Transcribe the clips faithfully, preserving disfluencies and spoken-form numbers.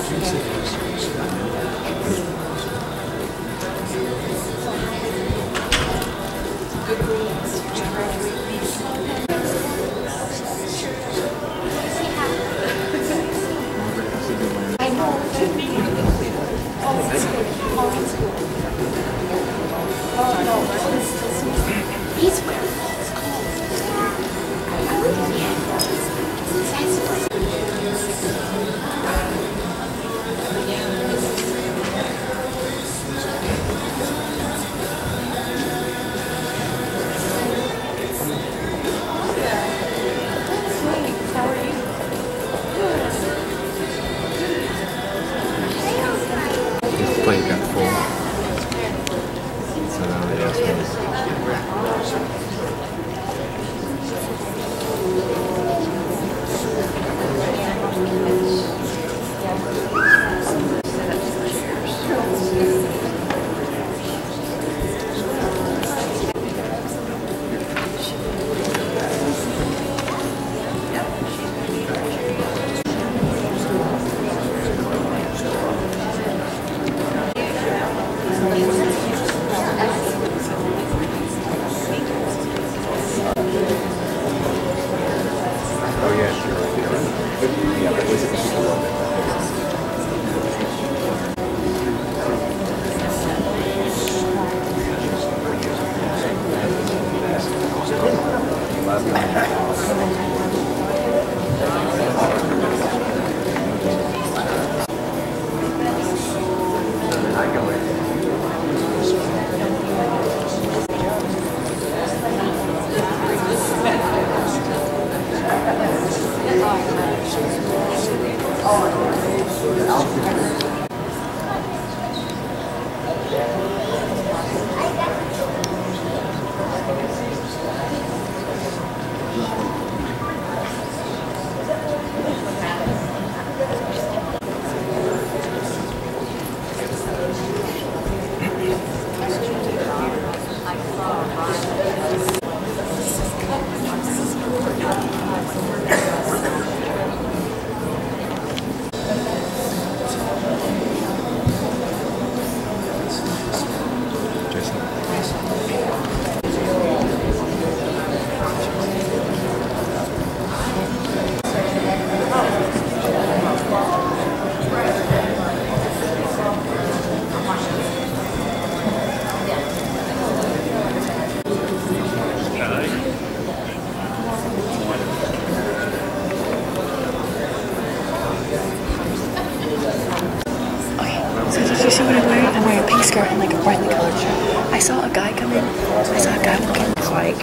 And like a brightly colored shirt. I saw a guy come in. I saw a guy walk in. It's like,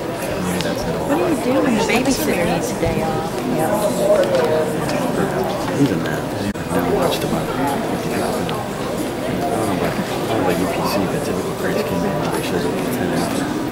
what are you doing? The babysitter needs a day off. Yeah. Even that. I never watched about it. I don't know about, I don't know about U P C, but typical grades came in and they showed up at ten after.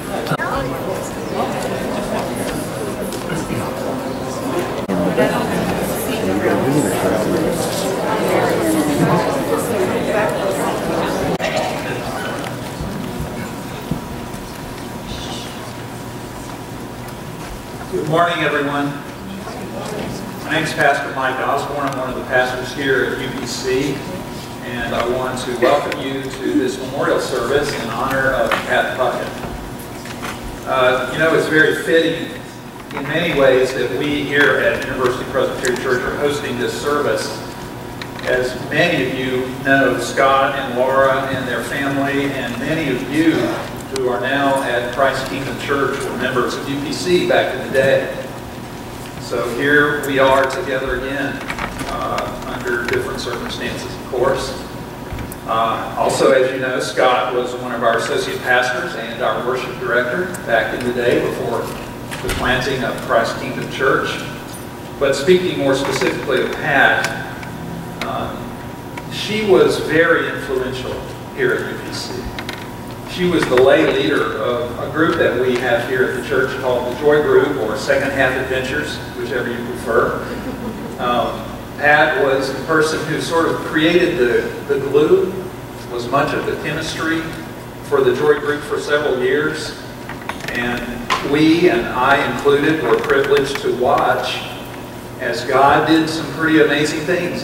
Good morning, everyone. My name is Pastor Mike Osborne. I'm one of the pastors here at U P C, and I want to welcome you to this memorial service in honor of Pat Puckett. Uh, you know, it's very fitting in many ways that we here at University Presbyterian Church are hosting this service. As many of you know, Scott and Laura and their family, and many of you who are now at Christ Kingdom Church were members of U P C back in the day. So here we are together again uh, under different circumstances, of course. Uh, also, as you know, Scott was one of our associate pastors and our worship director back in the day before the planting of Christ Kingdom Church. But speaking more specifically of Pat, um, she was very influential here at U P C. She was the lay leader of a group that we have here at the church called the Joy Group, or Second Half Adventures, whichever you prefer. Um, Pat was the person who sort of created the, the glue, was much of the chemistry for the Joy Group for several years. And we, and I included, were privileged to watch as God did some pretty amazing things at,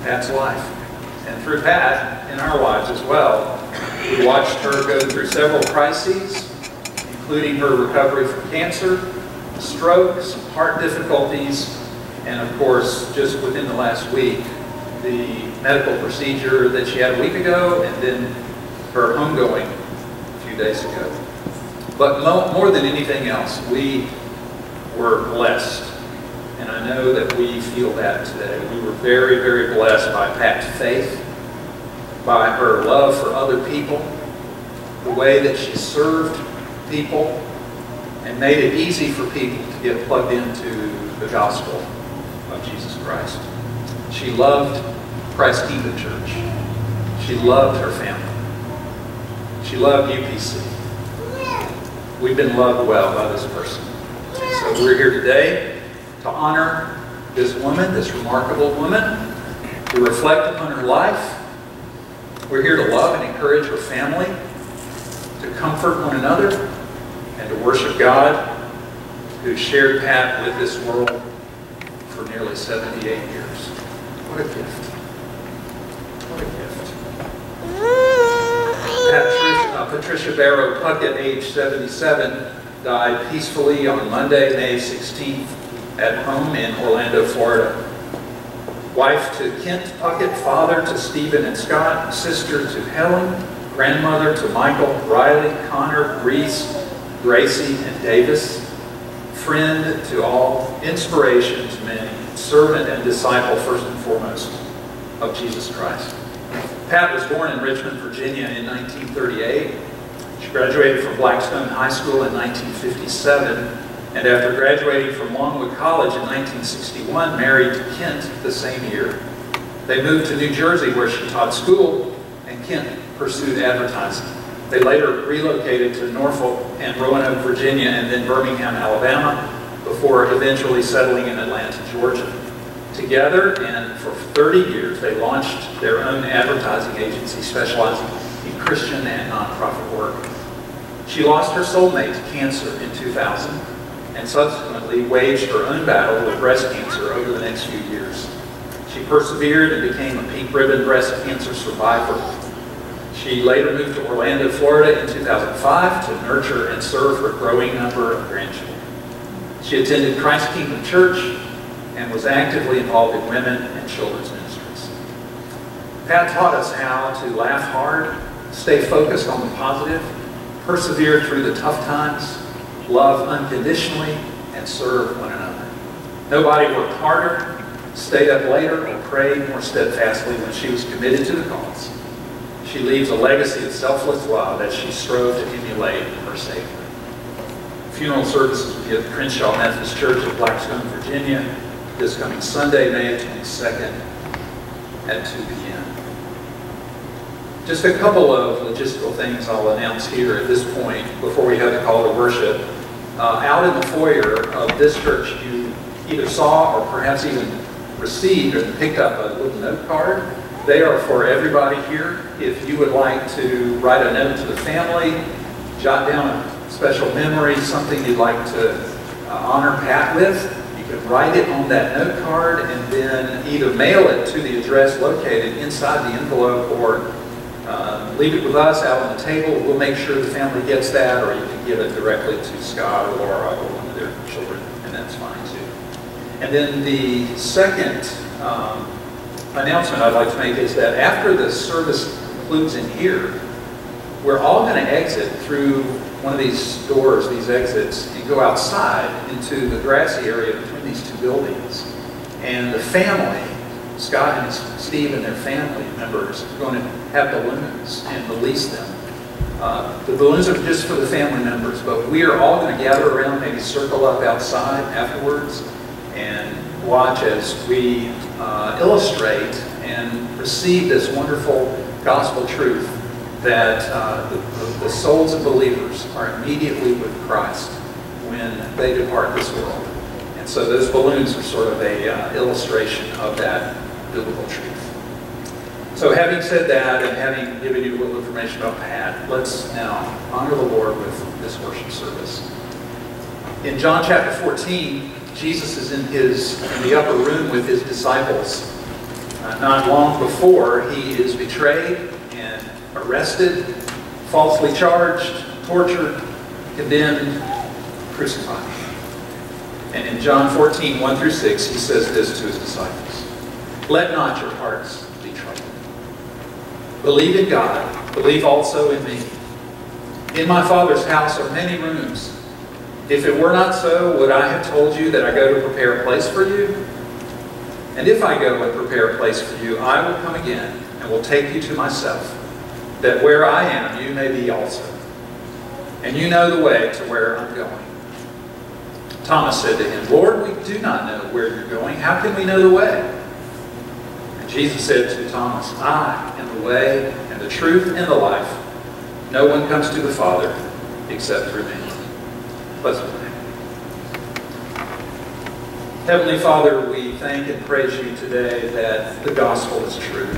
Pat's life. And through Pat, in our lives as well, we watched her go through several crises, including her recovery from cancer, strokes, heart difficulties, and of course, just within the last week, the medical procedure that she had a week ago, and then her homegoing a few days ago. But mo more than anything else, we were blessed. And I know that we feel that today. We were very, very blessed by Pat's faith, by her love for other people, the way that she served people, and made it easy for people to get plugged into the gospel of Jesus Christ. She loved Christ Kingdom Church. She loved her family. She loved U P C. We've been loved well by this person. So we're here today to honor this woman, this remarkable woman, to reflect upon her life. We're here to love and encourage her family, to comfort one another, and to worship God, who shared Pat with this world for nearly seventy-eight years. What a gift. What a gift. Patricia, uh, Patricia Barrow Puckett, age seventy-seven, died peacefully on Monday, May sixteenth, at home in Orlando, Florida. Wife to Kent Puckett, father to Stephen and Scott, sister to Helen, grandmother to Michael, Riley, Connor, Reese, Gracie, and Davis, friend to all, inspiration to many, servant and disciple first and foremost of Jesus Christ. Pat was born in Richmond, Virginia in nineteen thirty-eight. She graduated from Blackstone High School in nineteen fifty-seven, and after graduating from Longwood College in nineteen sixty-one, married to Kent the same year. They moved to New Jersey, where she taught school, and Kent pursued advertising. They later relocated to Norfolk and Roanoke, Virginia, and then Birmingham, Alabama, before eventually settling in Atlanta, Georgia. Together, and for thirty years, they launched their own advertising agency specializing in Christian and nonprofit work. She lost her soulmate to cancer in two thousand, and subsequently waged her own battle with breast cancer over the next few years. She persevered and became a pink ribbon breast cancer survivor. She later moved to Orlando, Florida in two thousand five to nurture and serve her growing number of grandchildren. She attended Christ Kingdom Church and was actively involved in women and children's ministries. Pat taught us how to laugh hard, stay focused on the positive, persevere through the tough times, love unconditionally, and serve one another. Nobody worked harder, stayed up later, or prayed more steadfastly when she was committed to the cause. She leaves a legacy of selfless love that she strove to emulate her Savior. Funeral services will be at the Crenshaw Methodist Church in Blackstone, Virginia, this coming Sunday, May twenty-second at two p m Just a couple of logistical things I'll announce here at this point before we have the call to worship. Uh, out in the foyer of this church, you either saw or perhaps even received or picked up a little note card. They are for everybody here. If you would like to write a note to the family, jot down a special memory, something you'd like to uh, honor Pat with, you can write it on that note card and then either mail it to the address located inside the envelope or uh, leave it with us out on the table. We'll make sure the family gets that, or you can give it directly to Scott or Laura or one of their children, and that's fine too. And then the second um, announcement I'd like to make is that after the service concludes in here, we're all going to exit through one of these doors, these exits, and go outside into the grassy area between these two buildings. And the family, Scott and his, Steve and their family members, are going to have balloons and release them. Uh, the balloons are just for the family members, but we are all going to gather around, maybe circle up outside afterwards, and watch as we uh, illustrate and receive this wonderful gospel truth that uh, the, the souls of believers are immediately with Christ when they depart this world. And so those balloons are sort of a uh, illustration of that biblical truth. So having said that and having given you a little information about Pat, let's now honor the Lord with this worship service. In John chapter fourteen, Jesus is in his in the upper room with his disciples. Uh, not long before, he is betrayed and arrested, falsely charged, tortured, condemned, crucified. And in John fourteen, one through six, he says this to his disciples. Let not your hearts be troubled. Believe in God. Believe also in me. In my Father's house are many rooms. If it were not so, would I have told you that I go to prepare a place for you? And if I go and prepare a place for you, I will come again and will take you to myself, that where I am, you may be also. And you know the way to where I'm going. Thomas said to him, Lord, we do not know where you're going. How can we know the way? And Jesus said to Thomas, I am the way and the truth and the life. No one comes to the Father except through me. Let's pray. Heavenly Father, we thank and praise you today that the gospel is true.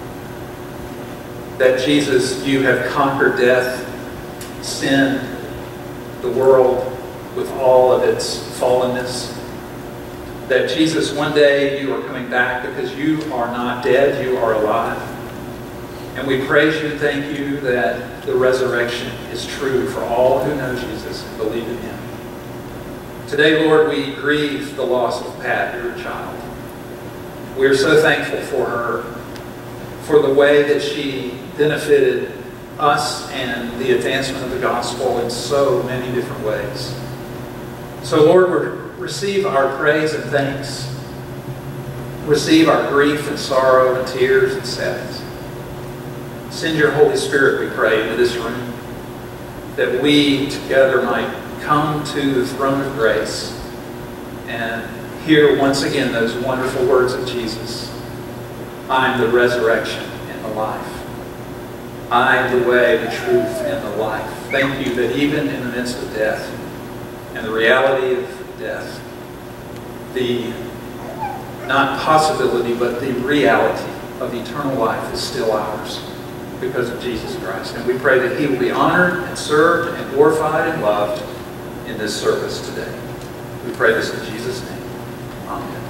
That Jesus, you have conquered death, sin, the world with all of its fallenness. That Jesus, one day you are coming back because you are not dead, you are alive. And we praise you and thank you that the resurrection is true for all who know Jesus and believe in him. Today, Lord, we grieve the loss of Pat, your child. We are so thankful for her, for the way that she benefited us and the advancement of the gospel in so many different ways. So, Lord, we receive our praise and thanks. Receive our grief and sorrow and tears and sadness. Send your Holy Spirit, we pray, into this room, that we together might come to the throne of grace and hear once again those wonderful words of Jesus. I am the resurrection and the life. I am the way, the truth, and the life. Thank you that even in the midst of death and the reality of death, the not possibility but the reality of eternal life is still ours because of Jesus Christ. And we pray that he will be honored and served and glorified and loved in this service today. We pray this in Jesus' name. Amen.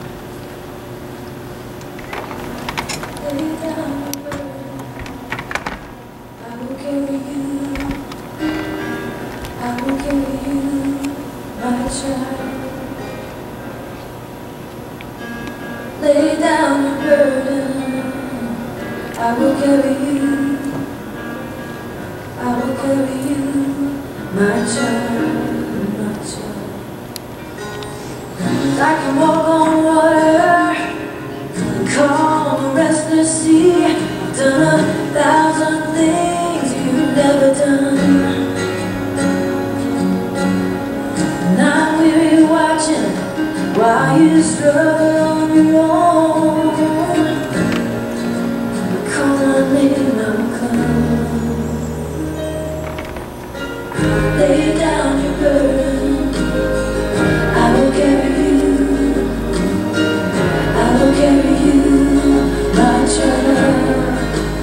Lay down your burden, I will carry you. I will carry you, my child. Lay down your burden, I will carry you. I will carry you, my child, my child. I can walk on water, calm a restless sea. I've done a thousand things you've never done. And I'm weary watching while you struggle on your own. But call my name, I'll come. Lay down your burden, I will carry you. I will carry you, my child.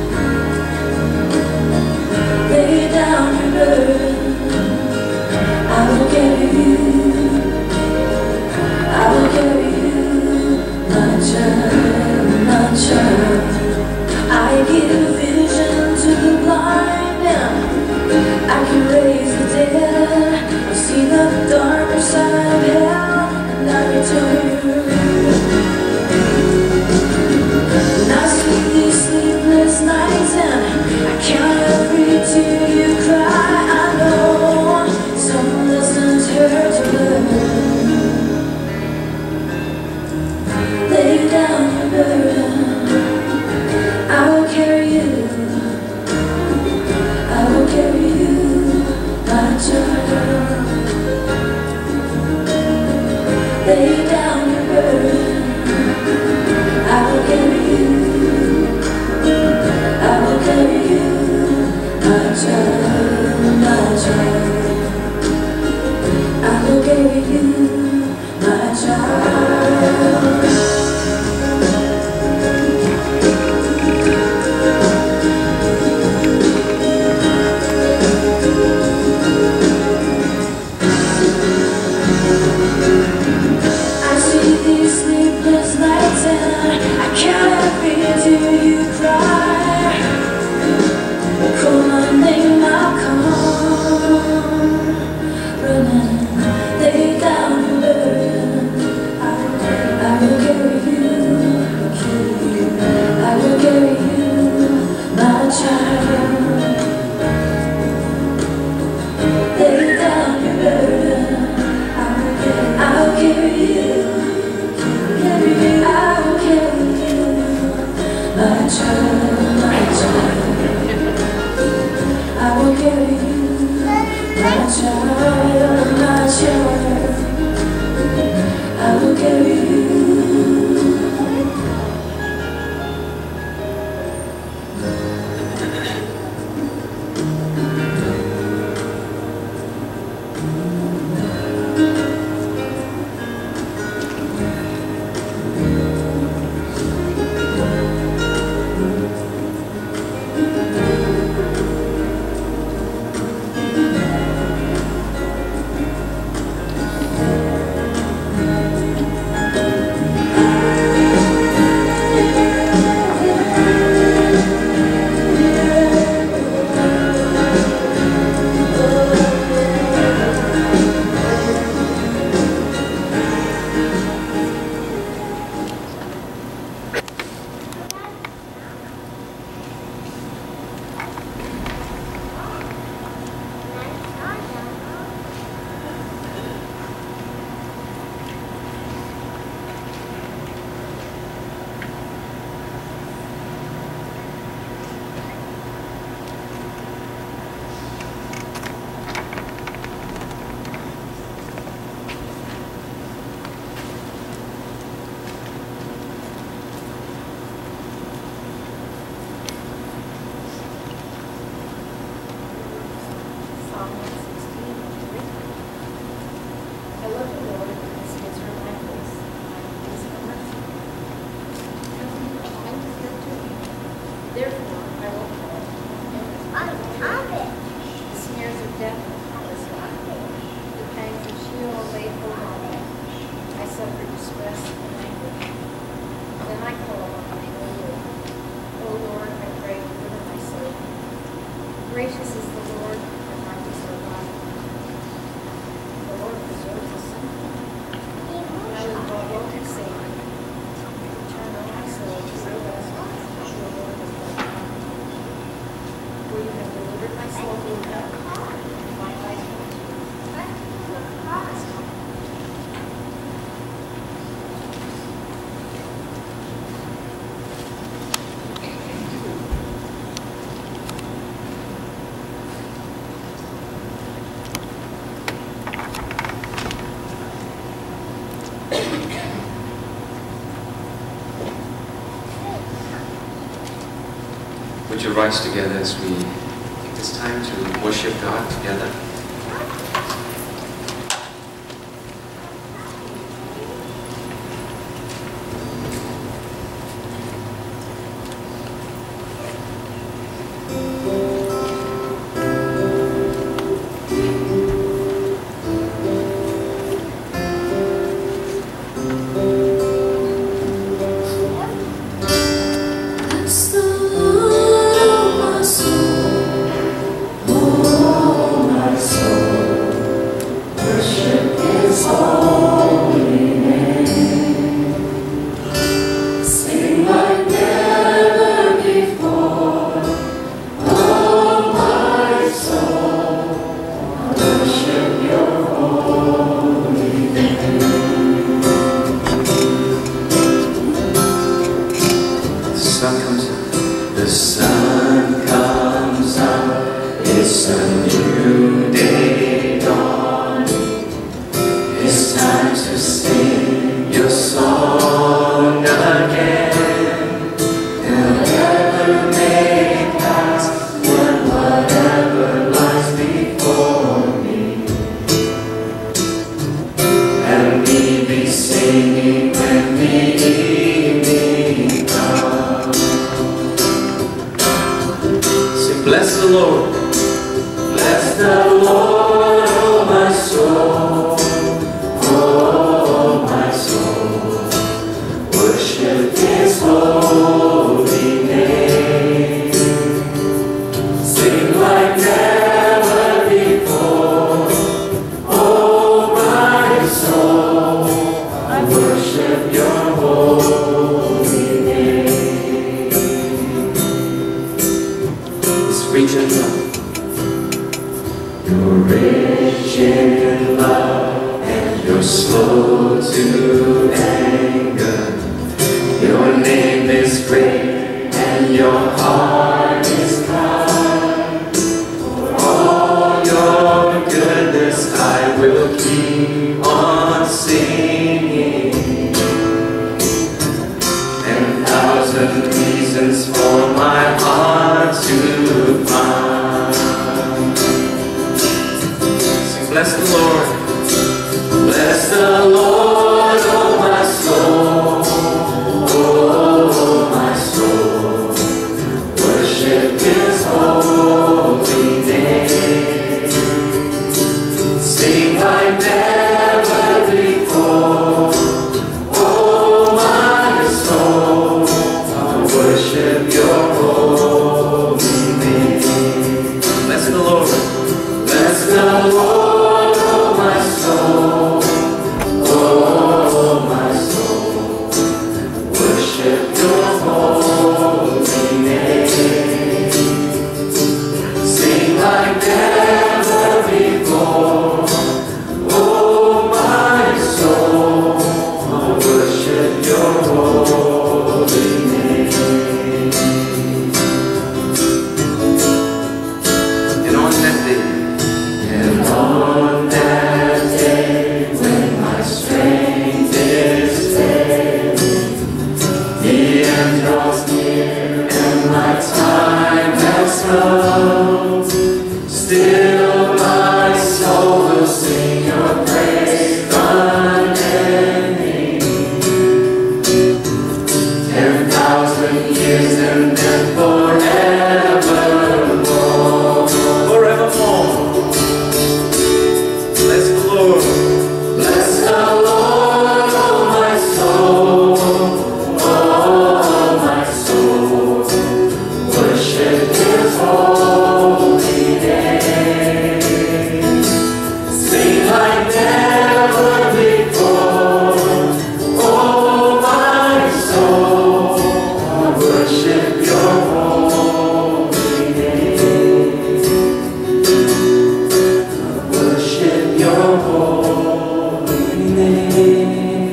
Lay down your burden, I will carry you. I will carry you, my child, my child. I give vision to the blind and I can raise the dead. I've seen the darker side of hell and I return. When I sleep these sleepless nights and I count every tear you cry, I know some lessons hurt to learn. Lay down your burden, I will carry you. I will carry you, my child. Lay down my child, my child. I will carry you, my child, my child. I will carry you. Would you rise together as we take this time to worship God together? Your name is great your heart is kind. For all your goodness I will keep on singing. Ten thousand reasons for my heart to find. Sing, bless the Lord. Bless the Lord, oh my soul. Oh, my soul. Worship His holy name. Sing like never before. Oh, my soul. I'll worship your holy name. Bless the Lord. Bless the Lord, oh my soul. Oh, my soul. Worship your holy name. Sing like never before. Oh, my soul. I'll worship your holy name. And on that day, and on that day, when my strength is failing, the end draws near and my time has come, still my soul will sing your praise unending. Ten thousand years and then forevermore. Forevermore. Bless the Lord. Bless the Lord, oh my soul. Oh, my soul. Worship His holy name. Sing like never before. Oh, my soul. Worship your holy name. Worship your holy name.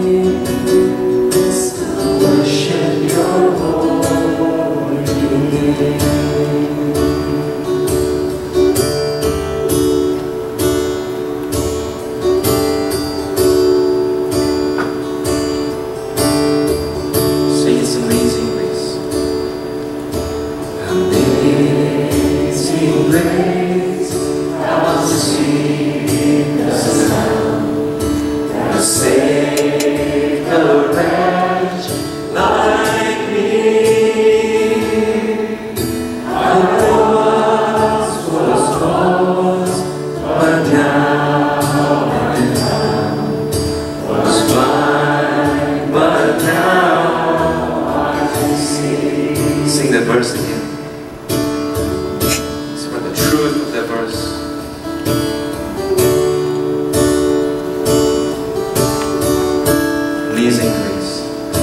Worship your holy name. Sing It's Amazing Grace. Amazing grace, how sweet the sound that saved a wretch like me. I once was lost, but now I'm found. Was blind, but now I can see. Sing that verse again. Sing the truth of that verse. Amazing grace.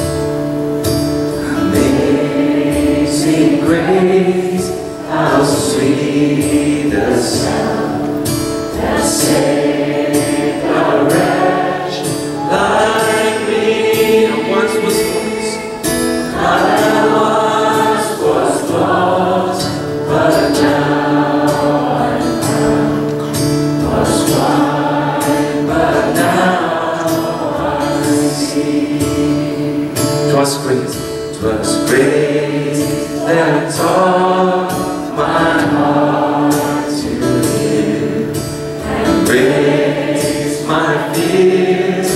Amazing grace, how sweet the sound that saved a wretch like me. I once was lost. I once was lost, but now I'm found. Was blind, but now I see. 'Twas grace, 'twas grace that taught my heart to live and raised my fears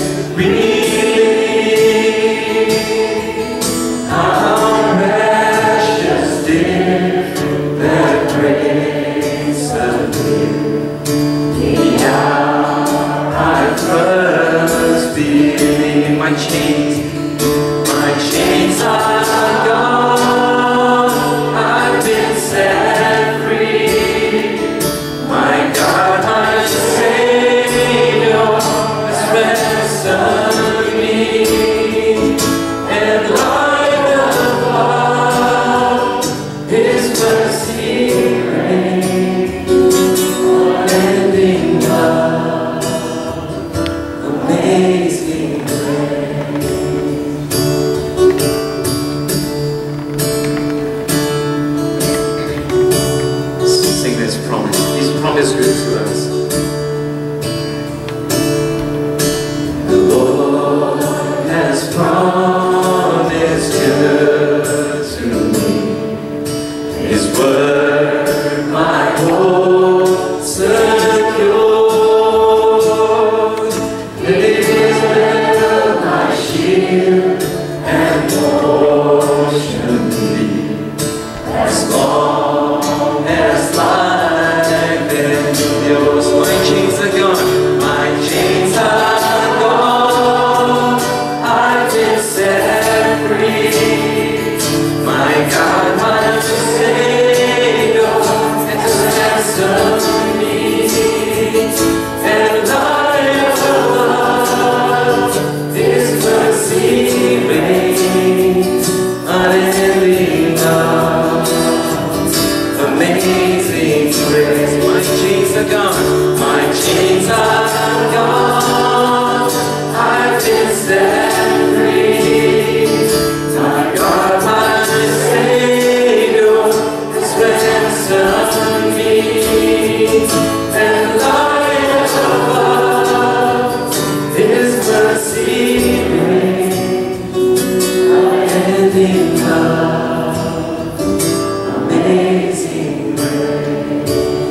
relieved. How precious did that grace appear the hour I first believed. My chains, my chains are gone. I've been word, my hope secure. It is well my shield and portion be, as long as life endures. My chains are gone, my chains are gone. I've been set free. My God, my Savior, has ransomed me. And life above, His mercy reigns, unending love, amazing grace. My chains are gone, my chains are gone. I've been set free. My God, my Savior, has ransomed me. And life above, His mercy reigns, unending love, amazing grace.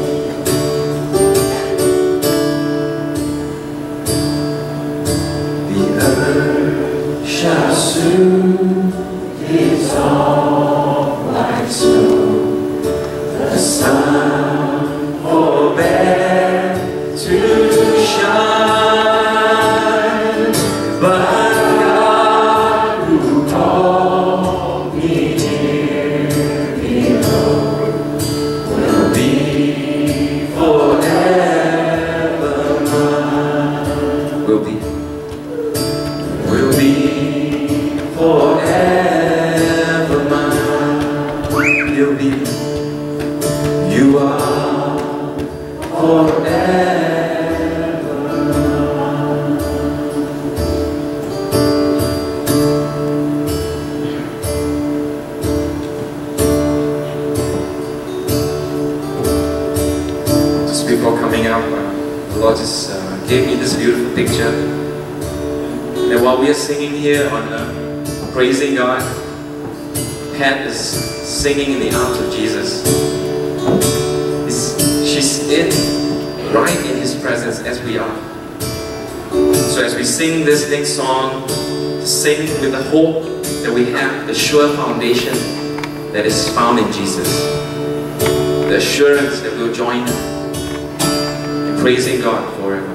The earth shall soon dissolve like snow. The sun forbear to shine, but God who called me here below will be forever mine. Will be, will be forever mine. You'll be, you are forever mine. Just before coming out, uh, the Lord just uh, gave me this beautiful picture. And while we are singing here on uh, praising God, Pat is singing in the arms of Jesus. It's, she's in, right in His presence as we are. So as we sing this next song, sing with the hope that we have the sure foundation that is found in Jesus. The assurance that we'll join in praising God forever.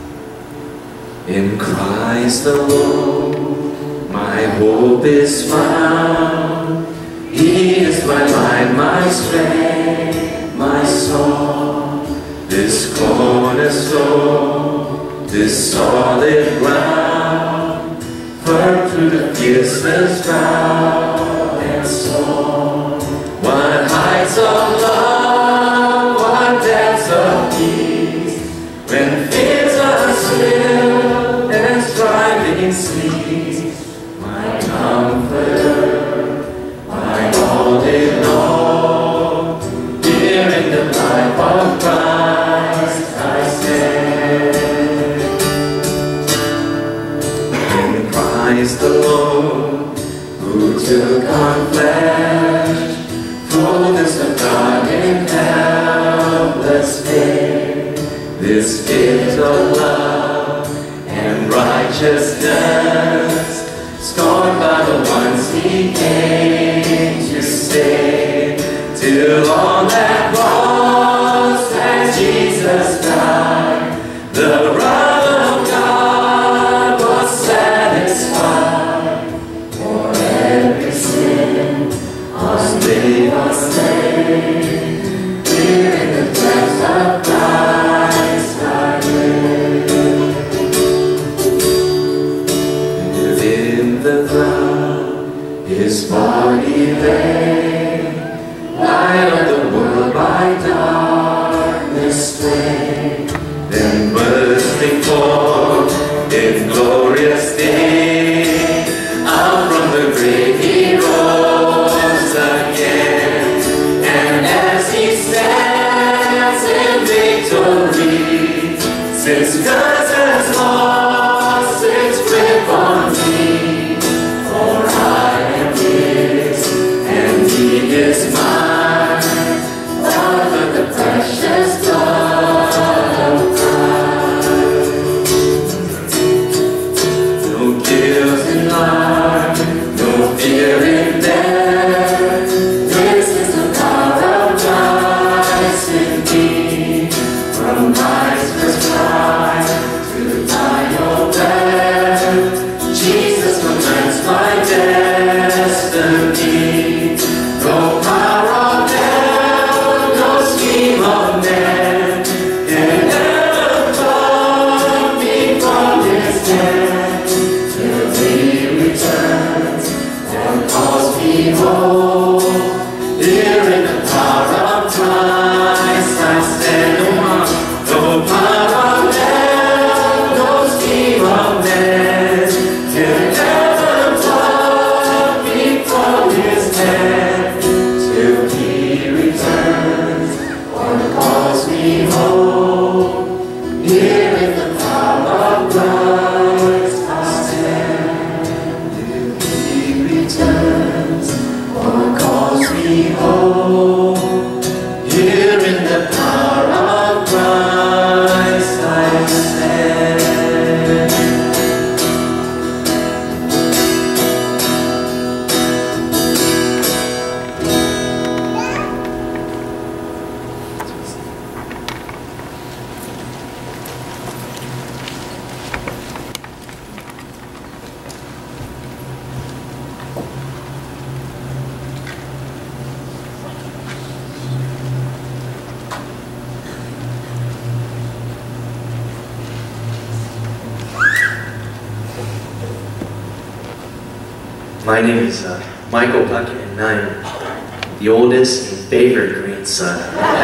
In Christ alone, my hope is found. He is my light, my strength, my song. This cornerstone, this solid ground, firm through the fiercest drought and storm. What heights of love, what depths of peace, when fears are still and striving cease. My comforter, my all in all, here in the life of Christ I stand. In Christ alone, who took on flesh, fullness of God in helpless pain, this gift of love and righteousness, scorned by the ones He came to save, till on that cross as Jesus died, the wrath of God was satisfied. For every sin on thee was slain, here in the depths of Christ I live. Within the ground His body lay, light of the world by darkness slain. Then bursting forth in glorious day, out from the grave He rose again. And as He stands in victory, since God has lost its grip on me, for I am His and He is mine. My name is uh, Michael Puckett, and I'm the oldest and favorite grandson.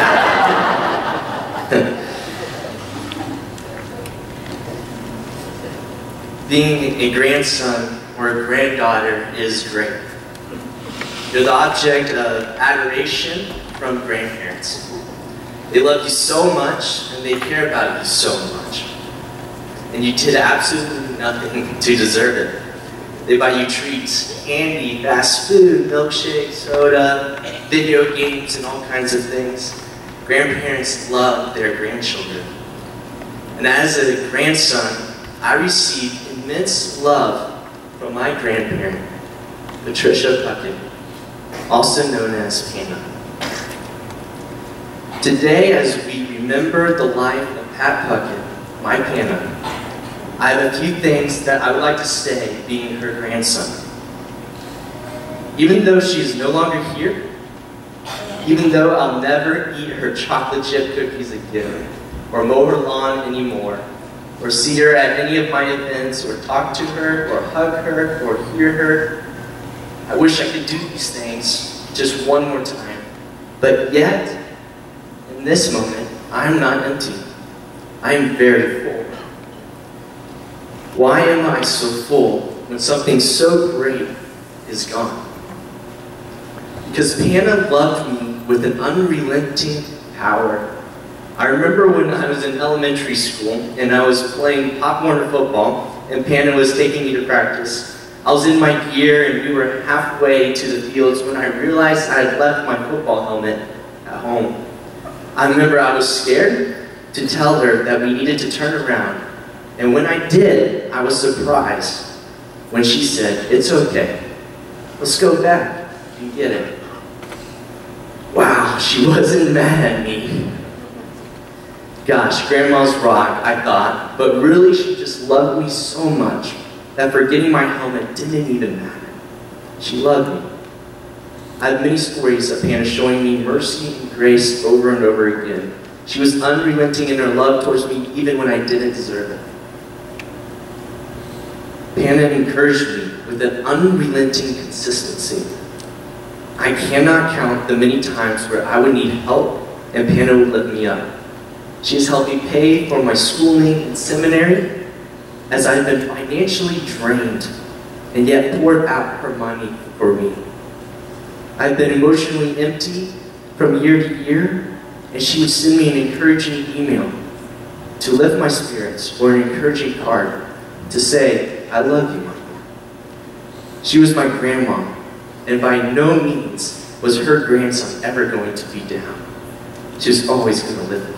Being a grandson or a granddaughter is great. You're the object of adoration from grandparents. They love you so much, and they care about you so much. And you did absolutely nothing to deserve it. They buy you treats, candy, fast food, milkshakes, soda, video games, and all kinds of things. Grandparents love their grandchildren. And as a grandson, I received immense love from my grandparent, Patricia Puckett, also known as Hannah. Today, as we remember the life of Pat Puckett, my Hannah, I have a few things that I would like to say being her grandson. Even though she is no longer here, even though I'll never eat her chocolate chip cookies again, or mow her lawn anymore, or see her at any of my events, or talk to her, or hug her, or hear her, I wish I could do these things just one more time. But yet, in this moment, I am not empty. I am very full. Why am I so full when something so great is gone? Because Hannah loved me with an unrelenting power. I remember when I was in elementary school and I was playing Pop Warner football and Hannah was taking me to practice. I was in my gear and we were halfway to the fields when I realized I had left my football helmet at home. I remember I was scared to tell her that we needed to turn around. And when I did, I was surprised when she said, "It's okay. Let's go back and get it." Wow, she wasn't mad at me. Gosh, Grandma's rock, I thought, but really she just loved me so much that forgetting my helmet didn't even matter. She loved me. I have many stories of Hannah showing me mercy and grace over and over again. She was unrelenting in her love towards me even when I didn't deserve it. Hannah encouraged me with an unrelenting consistency. I cannot count the many times where I would need help and Hannah would lift me up. She has helped me pay for my schooling and seminary as I've been financially drained and yet poured out her money for me. I've been emotionally empty from year to year, and she would send me an encouraging email to lift my spirits or an encouraging card to say, "I love you, Mama." She was my grandma, and by no means was her grandson ever going to be down. She was always going to live with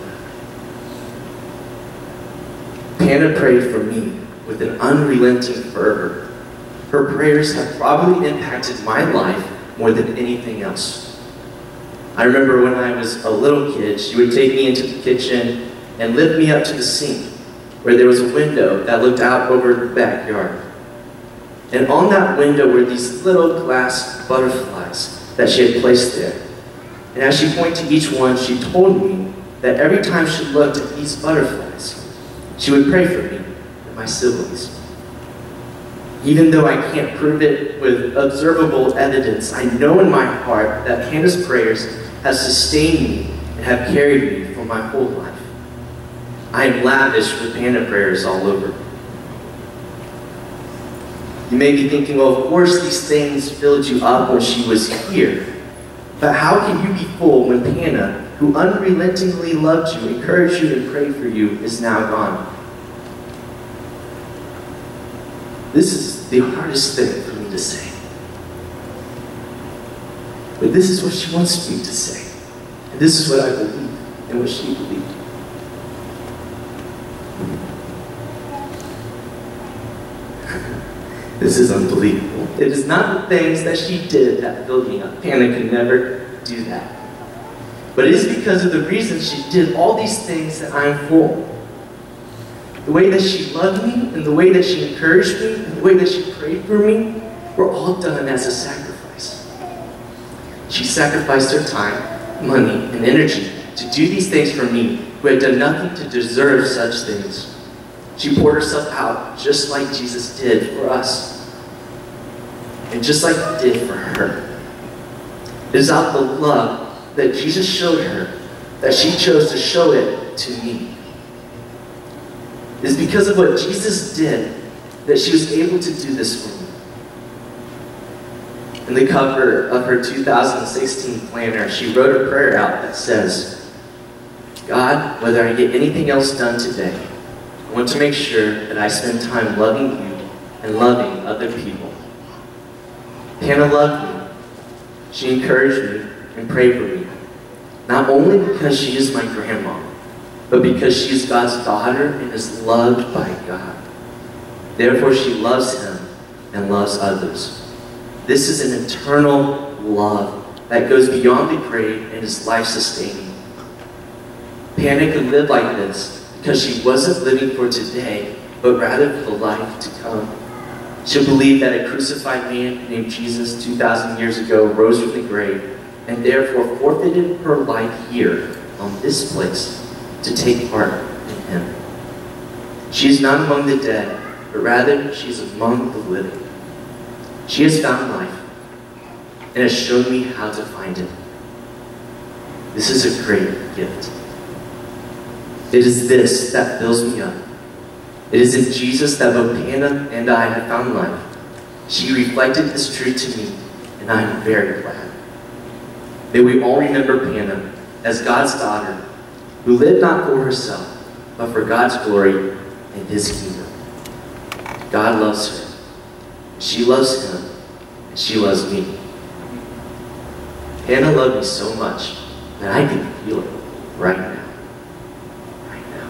her. Hannah prayed for me with an unrelenting fervor. Her prayers have probably impacted my life more than anything else. I remember when I was a little kid, she would take me into the kitchen and lift me up to the sink, where there was a window that looked out over the backyard. And on that window were these little glass butterflies that she had placed there. And as she pointed to each one, she told me that every time she looked at these butterflies, she would pray for me and my siblings. Even though I can't prove it with observable evidence, I know in my heart that Hannah's prayers have sustained me and have carried me for my whole life. I am lavish with Hannah prayers all over. You may be thinking, well, of course these things filled you up when she was here. But how can you be full when Hannah, who unrelentingly loved you, encouraged you, and prayed for you, is now gone? This is the hardest thing for me to say. But this is what she wants me to say. And this is what I believe and what she believed. This is unbelievable. It is not the things that she did that filled me up. Hannah can never do that. But it is because of the reasons she did all these things that I am full. The way that she loved me, and the way that she encouraged me, and the way that she prayed for me, were all done as a sacrifice. She sacrificed her time, money, and energy to do these things for me, who had done nothing to deserve such things. She poured herself out just like Jesus did for us. and just like He did for her. It is out the love that Jesus showed her that she chose to show it to me. It is because of what Jesus did that she was able to do this for me. In the cover of her two thousand sixteen planner, she wrote a prayer out that says, God, whether I get anything else done today, I want to make sure that I spend time loving you and loving other people. Hannah loved me. She encouraged me and prayed for me, not only because she is my grandma, but because she is God's daughter and is loved by God. Therefore, she loves Him and loves others. This is an eternal love that goes beyond the grave and is life-sustaining. Hannah could live like this because she wasn't living for today, but rather for the life to come. She believed that a crucified man named Jesus two thousand years ago rose from the grave and therefore forfeited her life here on this place to take part in Him. She is not among the dead, but rather she is among the living. She has found life and has shown me how to find it. This is a great gift. It is this that fills me up. It is in Jesus that both Hannah and I have found life. She reflected this truth to me, and I am very glad. May we all remember Hannah as God's daughter, who lived not for herself, but for God's glory and His kingdom. God loves her. She loves Him, and she loves me. Hannah loved me so much that I can feel it right now. Right now.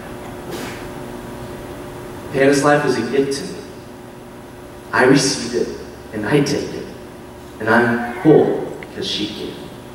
Hannah's life was a gift to me. I received it, and I take it, and I'm full because she gave.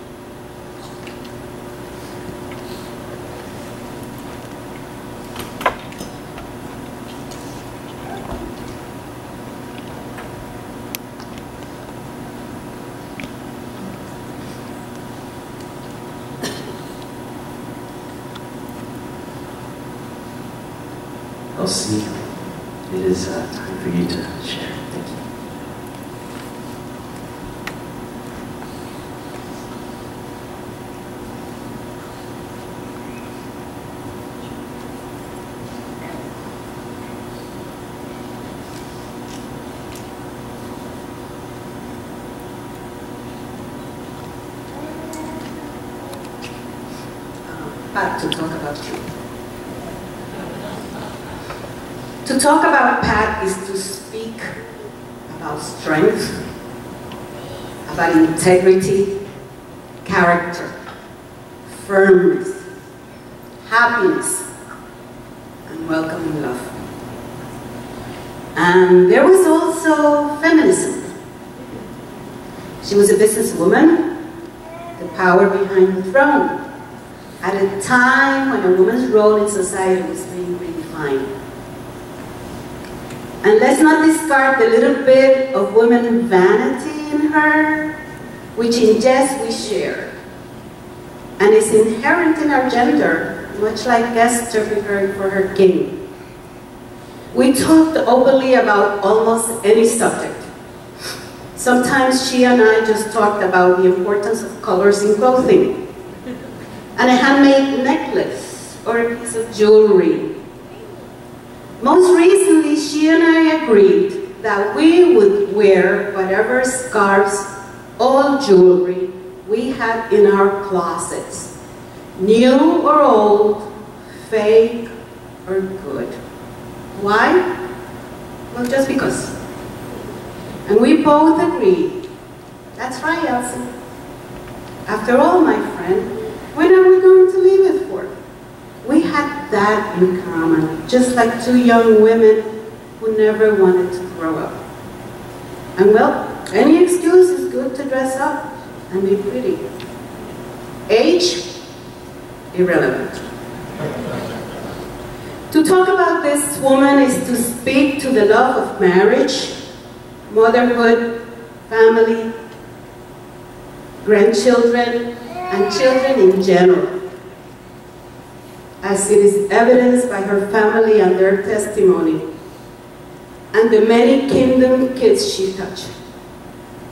I'll see. It is uh, time for you to share. Thank you. Pat, to talk about you. To talk about Pat is to speak about strength, about integrity, character, firmness, happiness, and welcoming love. And there was also feminism. She was a businesswoman, the power behind the throne, at a time when a woman's role in society was being redefined. And let's not discard the little bit of woman vanity in her, which in jest we share, and is inherent in our gender, much like Esther preparing for her king. We talked openly about almost any subject. Sometimes she and I just talked about the importance of colors in clothing, and a handmade necklace or a piece of jewelry. Most recently, she and I agreed that we would wear whatever scarves, all jewelry we had in our closets, new or old, fake or good. Why? Well, just because. And we both agreed. That's right, Elsie. After all, my friend, when are we going to leave it for? We had that in common, just like two young women who never wanted to grow up. And well, any excuse is good to dress up and be pretty. Age? Irrelevant. To talk about this woman is to speak to the love of marriage, motherhood, family, grandchildren, and children in general, as it is evidenced by her family and their testimony, and the many kingdom kids she touched.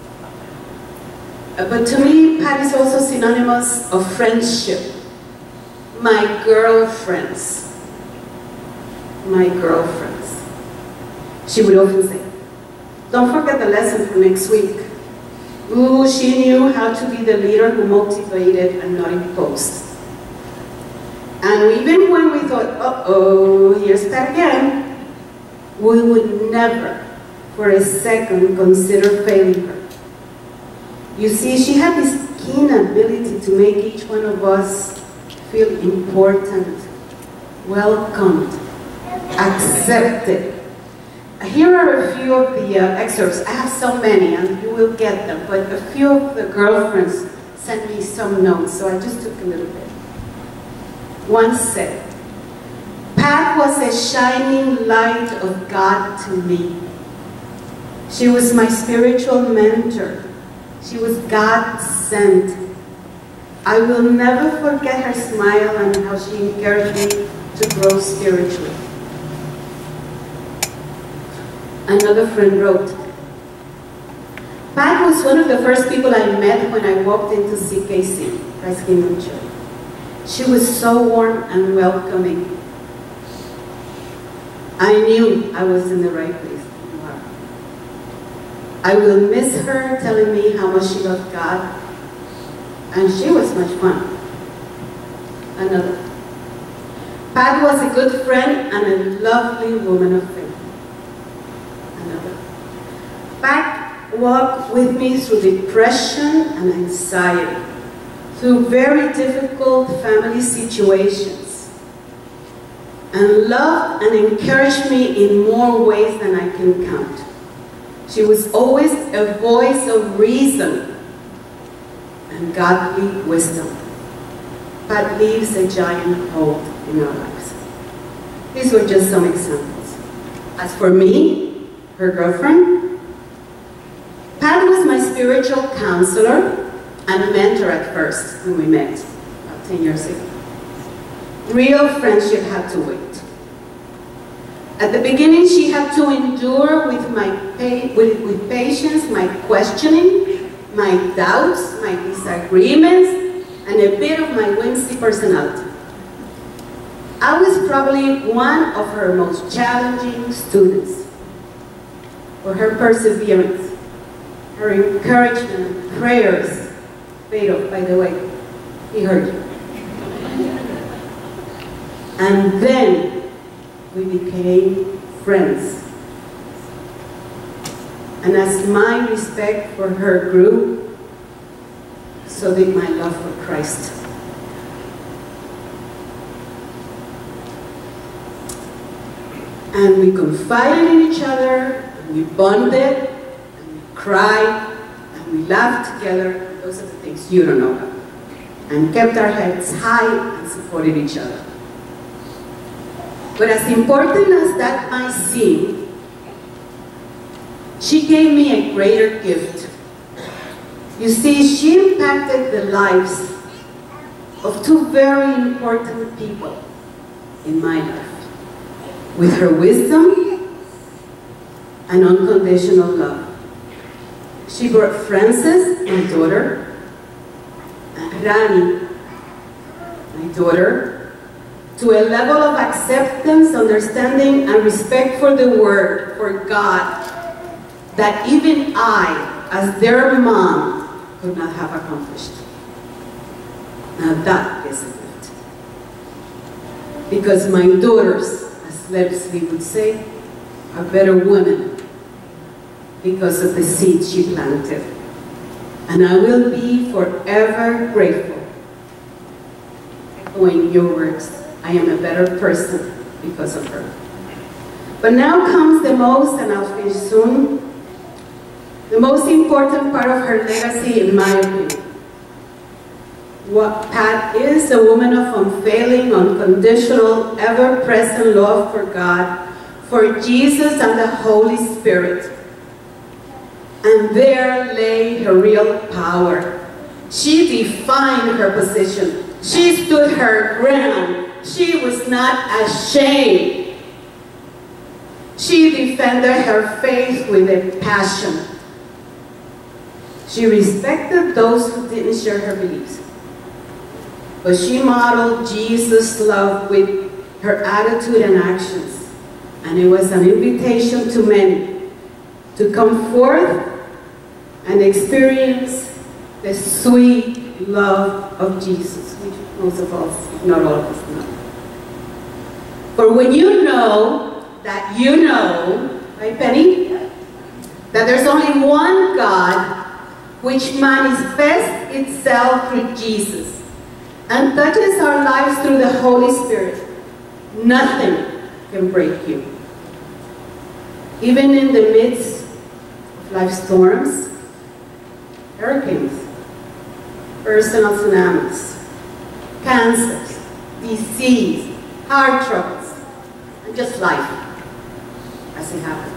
Uh, but to me, Pat is also synonymous of friendship. My girlfriends. My girlfriends. She would often say, don't forget the lesson for next week. Ooh, she knew how to be the leader who motivated and not imposed. And even when we thought, uh-oh, here's Pat again, we would never for a second consider failing her. You see, she had this keen ability to make each one of us feel important, welcomed, accepted. Here are a few of the uh, excerpts. I have so many, and you will get them, but a few of the girlfriends sent me some notes, so I just took a little bit. One said, Pat was a shining light of God to me. She was my spiritual mentor. She was God sent. I will never forget her smile and how she encouraged me to grow spiritually. Another friend wrote, Pat was one of the first people I met when I walked into C K C, Christ Kingdom Church. She was so warm and welcoming. I knew I was in the right place. I will miss her telling me how much she loved God, and she was much fun. Another. Pat was a good friend and a lovely woman of faith. Another. Pat walked with me through depression and anxiety, through very difficult family situations, and loved and encouraged me in more ways than I can count. She was always a voice of reason and godly wisdom. Pat leaves a giant hole in our lives. These were just some examples. As for me, her girlfriend, Pat was my spiritual counselor and mentor at first when we met, about ten years ago. Real friendship had to wait. At the beginning, she had to endure with, my pa with, with patience my questioning, my doubts, my disagreements, and a bit of my whimsy personality. I was probably one of her most challenging students. For her perseverance, her encouragement, prayers. Barrow, by the way, he heard you. And then, we became friends. And as my respect for her grew, so did my love for Christ. And we confided in each other, and we bonded, and we cried, and we laughed together. Those are the things you don't know about. And kept our heads high and supported each other. But as important as that might seem, she gave me a greater gift. You see, she impacted the lives of two very important people in my life, with her wisdom and unconditional love. She brought Frances, my daughter, and Rani, my daughter, to a level of acceptance, understanding, and respect for the Word, for God, that even I, as their mom, could not have accomplished. Now that is a gift. Because my daughters, as Leslie would say, are better women because of the seeds she planted. And I will be forever grateful. Echoing your words, I am a better person because of her. But now comes the most, and I'll finish soon, the most important part of her legacy, in my opinion. What Pat is a woman of unfailing, unconditional, ever-present love for God, for Jesus and the Holy Spirit. And there lay her real power. She defined her position. She stood her ground. She was not ashamed. She defended her faith with a passion. She respected those who didn't share her beliefs. But she modeled Jesus' love with her attitude and actions. And it was an invitation to many to come forth and experience the sweet love of Jesus, which most of us, if not all of us, know. For when you know that you know, right, Penny? That there's only one God which manifests itself through Jesus and touches our lives through the Holy Spirit, nothing can break you. Even in the midst of life storms, hurricanes, personal tsunamis, cancers, disease, heart troubles, and just life as it happens.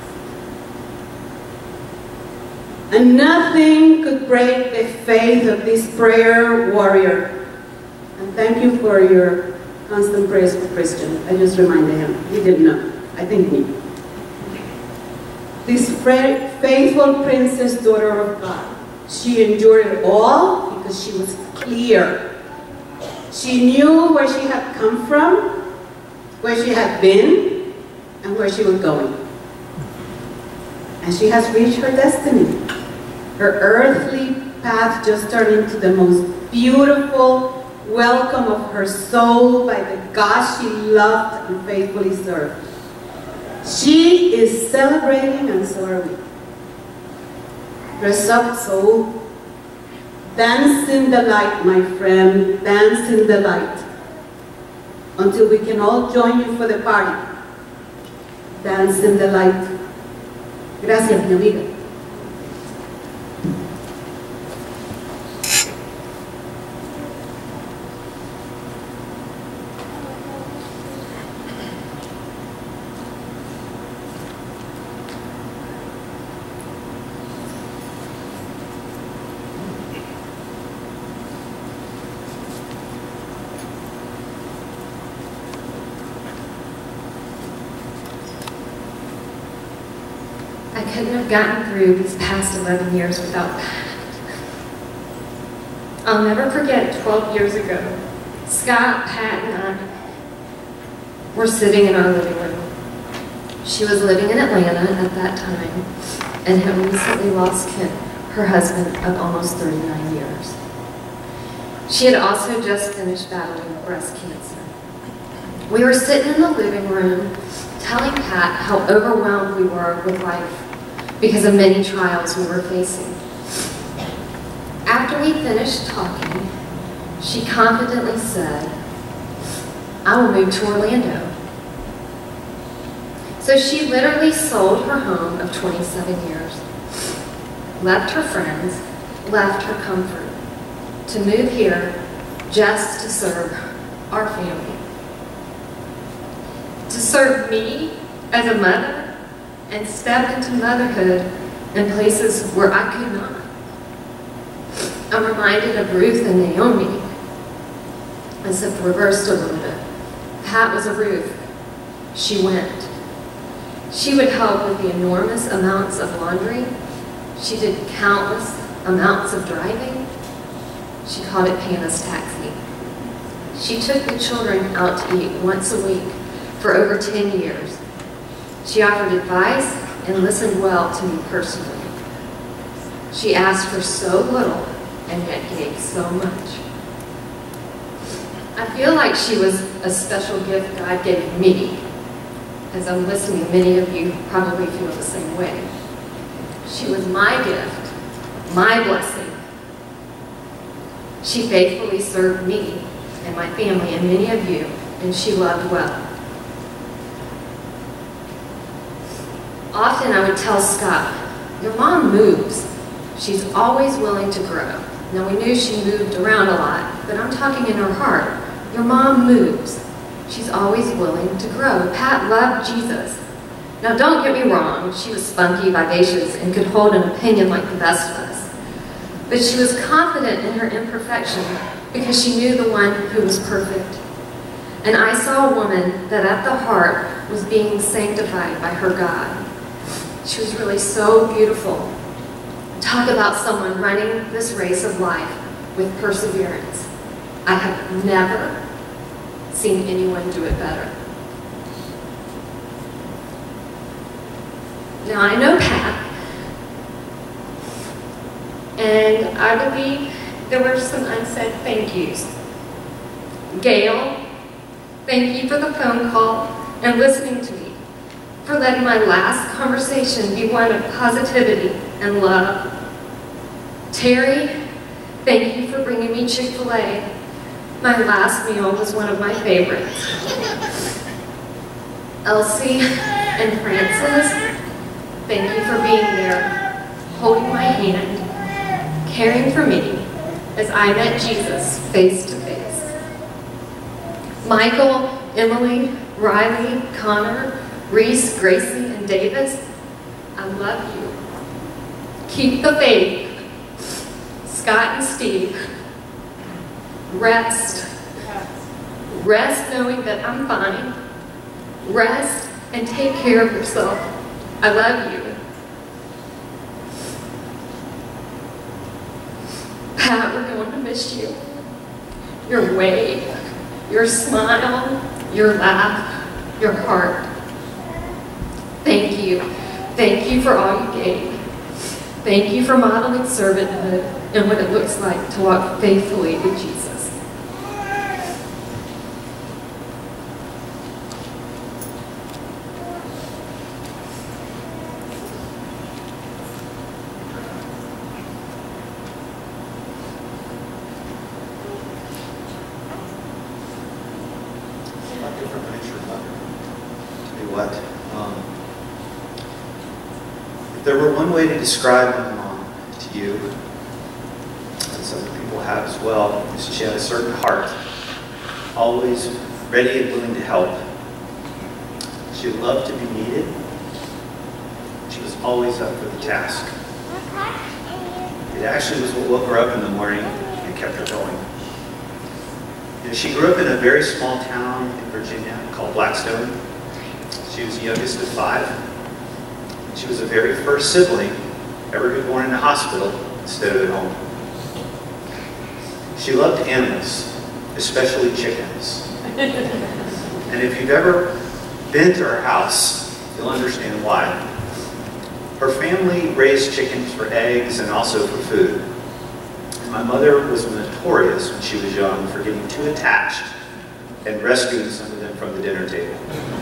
And nothing could break the faith of this prayer warrior. And thank you for your constant prayers for Christian. I just reminded him. He didn't know. I think he knew. This faithful princess, daughter of God, she endured it all because she was clear. She knew where she had come from, where she had been, and where she was going. And she has reached her destiny. Her earthly path just turned into the most beautiful welcome of her soul by the God she loved and faithfully served. She is celebrating, and so are we. Dress up, soul. Dance in the light, my friend. Dance in the light. Until we can all join you for the party. Dance in the light. Gracias, mi amiga. I couldn't have gotten through these past eleven years without Pat. I'll never forget twelve years ago, Scott, Pat, and I were sitting in our living room. She was living in Atlanta at that time and had recently lost Kent, her husband of almost thirty-nine years. She had also just finished battling breast cancer. We were sitting in the living room telling Pat how overwhelmed we were with life because of many trials we were facing. After we finished talking, she confidently said, "I will move to Orlando." So she literally sold her home of twenty-seven years, left her friends, left her comfort, to move here just to serve our family. To serve me as a mother and step into motherhood in places where I could not. I'm reminded of Ruth and Naomi, as if reversed a little bit. Pat was a Ruth. She went. She would help with the enormous amounts of laundry. She did countless amounts of driving. She called it Pana's taxi. She took the children out to eat once a week for over ten years. She offered advice and listened well to me personally. She asked for so little and yet gave so much. I feel like she was a special gift God gave me. As I'm listening, many of you probably feel the same way. She was my gift, my blessing. She faithfully served me and my family and many of you, and she loved well. Often I would tell Scott, "Your mom moves. She's always willing to grow." Now we knew she moved around a lot, but I'm talking in her heart. Your mom moves. She's always willing to grow. Pat loved Jesus. Now don't get me wrong, she was spunky, vivacious, and could hold an opinion like the best of us. But she was confident in her imperfection because she knew the one who was perfect. And I saw a woman that at the heart was being sanctified by her God. She was really so beautiful. Talk about someone running this race of life with perseverance. I have never seen anyone do it better. Now I know Pat, and I believe there were some unsaid thank yous. Gail, thank you for the phone call and listening to me, for letting my last conversation be one of positivity and love. Terry, thank you for bringing me Chick-fil-A. My last meal was one of my favorites. Elsie and Francis, thank you for being there, holding my hand, caring for me as I met Jesus face to face. Michael, Emily, Riley, Connor, Reese, Gracie, and Davis, I love you. Keep the faith. Scott and Steve, rest. Rest knowing that I'm fine. Rest and take care of yourself. I love you. Pat, we're going to miss you. Your wave, your smile, your laugh, your heart. Thank you. Thank you for all you gave. Thank you for modeling servanthood and what it looks like to walk faithfully with Jesus. There were one way to describe my mom to you, as other people have as well, is she had a certain heart, always ready and willing to help. She loved to be needed. She was always up for the task. It actually was what woke her up in the morning and kept her going. You know, she grew up in a very small town in Virginia called Blackstone. She was the youngest of five. She was the very first sibling ever to be born in a hospital instead of at home. She loved animals, especially chickens. And if you've ever been to her house, you'll understand why. Her family raised chickens for eggs and also for food. And my mother was notorious when she was young for getting too attached and rescuing some of them from the dinner table.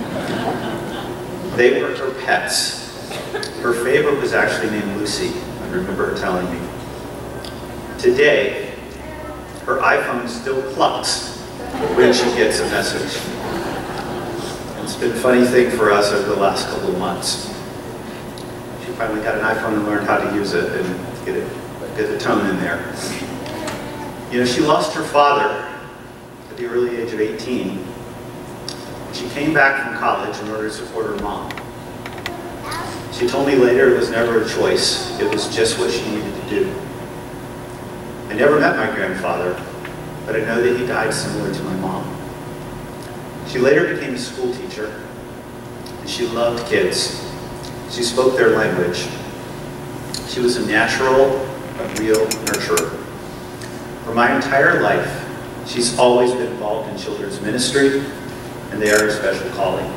They were her pets. Her favorite was actually named Lucy, I remember her telling me. Today, her iPhone still clucks when she gets a message. It's been a funny thing for us over the last couple of months. She finally got an iPhone and learned how to use it and get, it, get the tone in there. You know, she lost her father at the early age of eighteen. She came back from college in order to support her mom. She told me later it was never a choice. It was just what she needed to do. I never met my grandfather, but I know that he died similar to my mom. She later became a school teacher, and she loved kids. She spoke their language. She was a natural, a real nurturer. For my entire life, she's always been involved in children's ministry, and they are her special calling.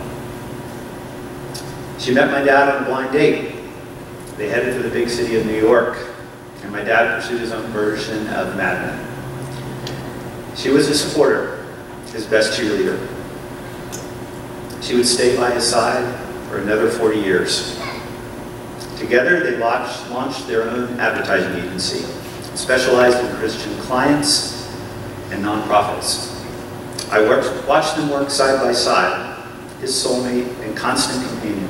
She met my dad on a blind date. They headed for the big city of New York, and my dad pursued his own version of Mad Men. She was a supporter, his best cheerleader. She would stay by his side for another forty years. Together, they launched, launched their own advertising agency, specialized in Christian clients and nonprofits. I worked, watched them work side by side, his soulmate and constant companion.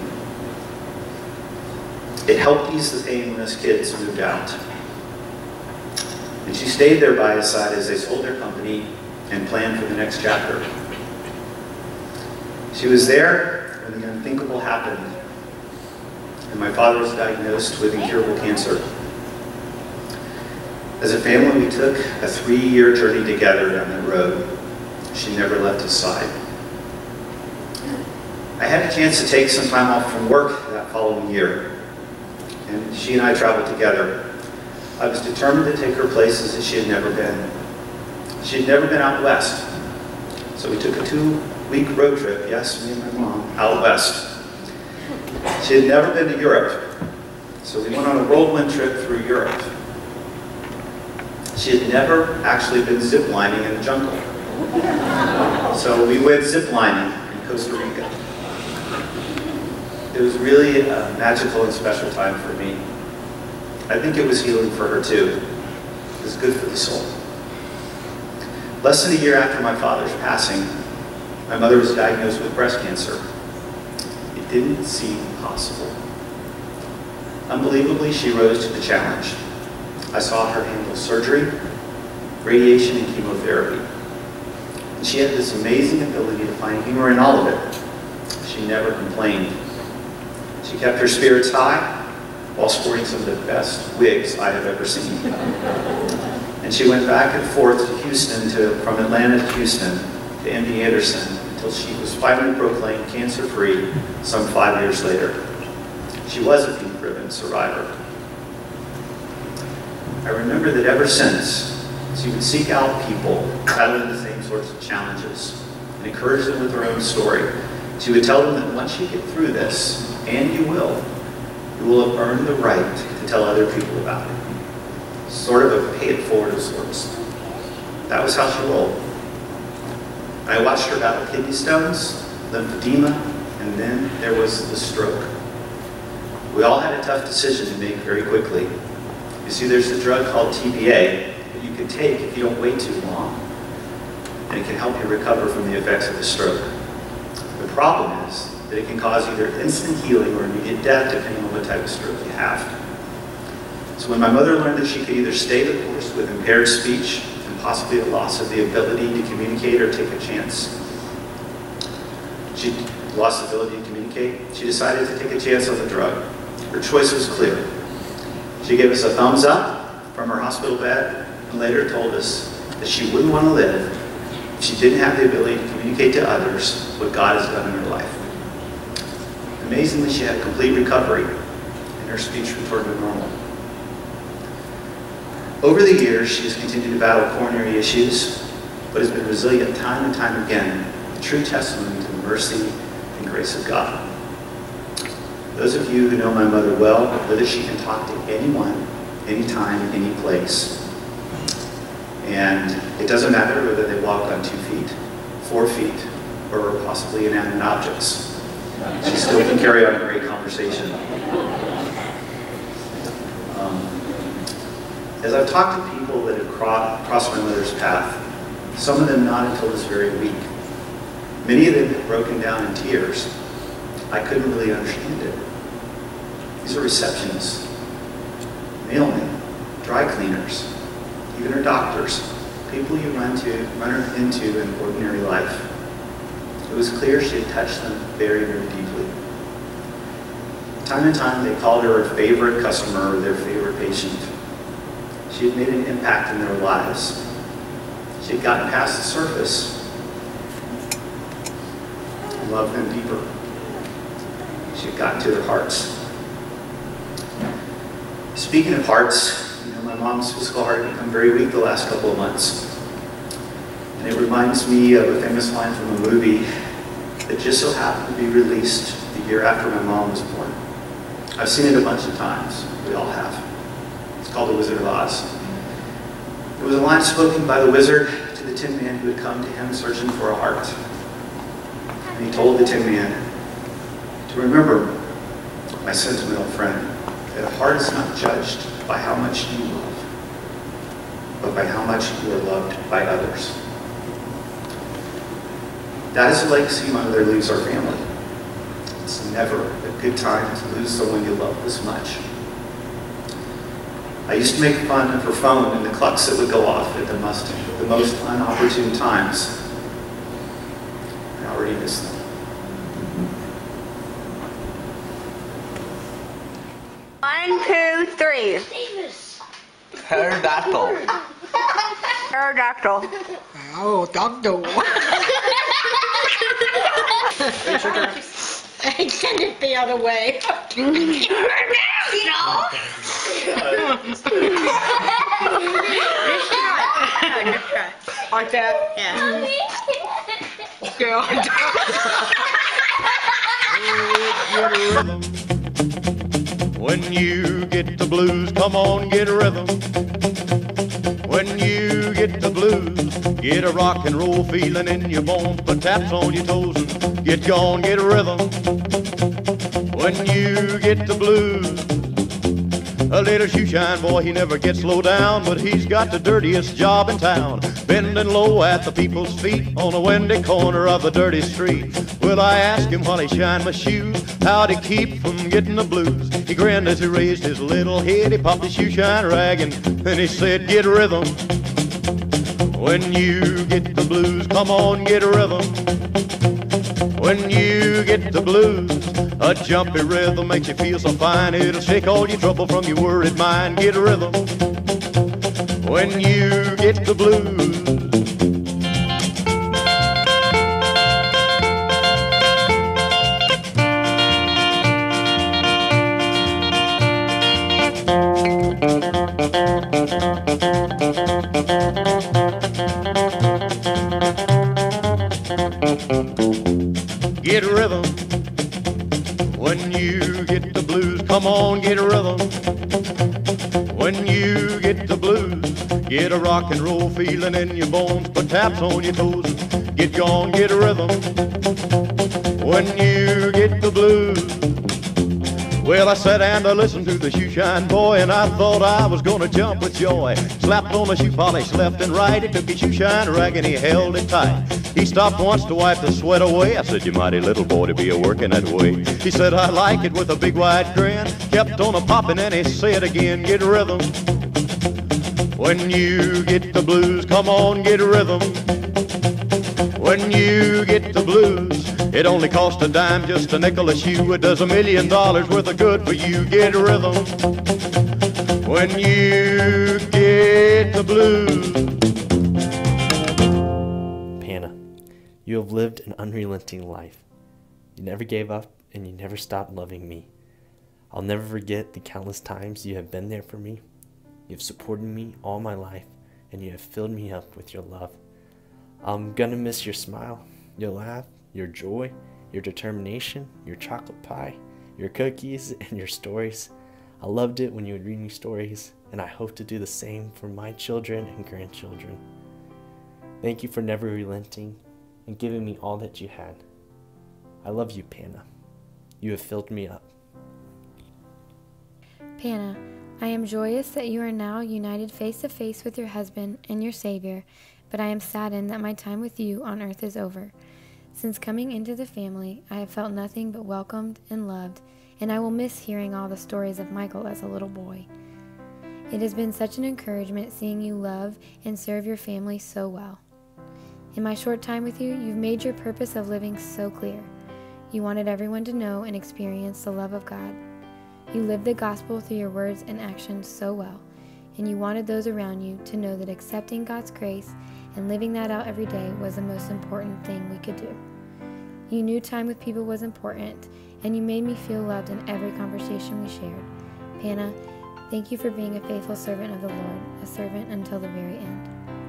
It helped ease the pain when his kids moved out. And she stayed there by his side as they sold their company and planned for the next chapter. She was there when the unthinkable happened, and my father was diagnosed with incurable cancer. As a family, we took a three-year journey together down that road. She never left his side. I had a chance to take some time off from work that following year, and she and I traveled together I was determined to take her places that she had never been. She had never been out west. So we took a two-week road trip, yes, me and my mom, out west. She had never been to Europe. So we went on a whirlwind trip through Europe. She had never actually been ziplining in the jungle. So we went ziplining in Costa Rica. It was really a magical and special time for me. I think it was healing for her too. It was good for the soul. Less than a year after my father's passing, my mother was diagnosed with breast cancer. It didn't seem possible. Unbelievably, she rose to the challenge. I saw her handle surgery, radiation, and chemotherapy. And she had this amazing ability to find humor in all of it. She never complained. She kept her spirits high while sporting some of the best wigs I have ever seen. And she went back and forth to Houston, to, from Atlanta to Houston, to M D Anderson, until she was finally proclaimed cancer-free some five years later. She was a peak-driven survivor. I remember that ever since, she would seek out people battling the same sorts of challenges and encourage them with her own story. She would tell them that once you get through this, and you will, you will have earned the right to tell other people about it. Sort of a pay it forward of sorts. That was how she rolled. I watched her battle kidney stones, lymphedema, and then there was the stroke. We all had a tough decision to make very quickly. You see, there's a drug called T B A that you can take if you don't wait too long, and it can help you recover from the effects of the stroke. The problem is that it can cause either instant healing or immediate death, depending on what type of stroke you have. So when my mother learned that she could either stay the course with impaired speech and possibly a loss of the ability to communicate or take a chance, she lost the ability to communicate, she decided to take a chance on the drug. Her choice was clear. She gave us a thumbs up from her hospital bed and later told us that she wouldn't want to live if she didn't have the ability to communicate to others what God has done in her life. Amazingly, she had complete recovery and her speech returned to normal. Over the years, she has continued to battle coronary issues, but has been resilient time and time again, a true testimony to the mercy and grace of God. Those of you who know my mother well know that she can talk to anyone, anytime, any place. And it doesn't matter whether they walk on two feet, four feet, or possibly inanimate objects. She still can carry on a great conversation. Um, as I've talked to people that have cro crossed my mother's path, some of them not until this very week, many of them have broken down in tears. I couldn't really understand it. These are receptionists, mailmen, dry cleaners, even our doctors, people you run to, run into in ordinary life. It was clear she had touched them very, very deeply. Time and time, they called her a favorite customer or their favorite patient. She had made an impact in their lives. She had gotten past the surface and loved them deeper. She had gotten to their hearts. Speaking of hearts, you know, my mom's physical heart had become very weak the last couple of months. And it reminds me of a famous line from a movie that just so happened to be released the year after my mom was born. I've seen it a bunch of times. We all have. It's called The Wizard of Oz. It was a line spoken by the wizard to the Tin Man who had come to him searching for a heart. And he told the Tin Man to remember, my sentimental friend, that a heart is not judged by how much you love, but by how much you are loved by others. That is the legacy my mother leaves our family. It's never a good time to lose someone you love this much. I used to make fun of her phone and the clocks that would go off at the most, the most unopportune times. I already miss them. One, two, three. Pterodactyl. Pterodactyl. Oh, doctor. I sent it the other way. You know? Good try. Like that? Yeah. Okay, on When you get the blues, come on, get a rhythm. When you get the blues, get a rock and roll feeling in your bones. Put taps on your toes and get gone, get a rhythm. When you get the blues, a little shoeshine boy, he never gets low down, but he's got the dirtiest job in town, bending low at the people's feet on a windy corner of a dirty street. Well, I asked him while he shined my shoes, how'd he keep from getting the blues? He grinned as he raised his little head, he popped his shoeshine rag, and then he said, get rhythm. When you get the blues, come on, get a rhythm. When you get the blues, a jumpy rhythm makes you feel so fine. It'll shake all your trouble from your worried mind. Get a rhythm. When you get the blues. Get a rhythm. When you get the blues, come on, get a rhythm. When you get the blues, get a rock and roll feeling in your bones. Put taps on your toes and get gone, get a rhythm. When you get the blues. Well, I sat and I listened to the shoeshine boy, and I thought I was gonna jump with joy. Slapped on the shoe polish left and right. He took his shoeshine rag and he held it tight. He stopped once to wipe the sweat away. I said, you mighty little boy to be a working that way. He said, I like it, with a big wide grin. Kept on a popping and he said again, get a rhythm. When you get the blues, come on, get a rhythm. When you get the blues, it only costs a dime, just a nickel a shoe. It does a million dollars worth of good for you. Get a rhythm. When you get the blues. You have lived an unrelenting life. You never gave up, and you never stopped loving me. I'll never forget the countless times you have been there for me. You have supported me all my life, and you have filled me up with your love. I'm gonna miss your smile, your laugh, your joy, your determination, your chocolate pie, your cookies, and your stories. I loved it when you would read me stories, and I hope to do the same for my children and grandchildren. Thank you for never relenting and giving me all that you had. I love you, Panna. You have filled me up. Panna, I am joyous that you are now united face to face with your husband and your Savior, but I am saddened that my time with you on earth is over. Since coming into the family, I have felt nothing but welcomed and loved, and I will miss hearing all the stories of Michael as a little boy. It has been such an encouragement seeing you love and serve your family so well. In my short time with you, you've made your purpose of living so clear. You wanted everyone to know and experience the love of God. You lived the gospel through your words and actions so well, and you wanted those around you to know that accepting God's grace and living that out every day was the most important thing we could do. You knew time with people was important, and you made me feel loved in every conversation we shared. Panna, thank you for being a faithful servant of the Lord, a servant until the very end.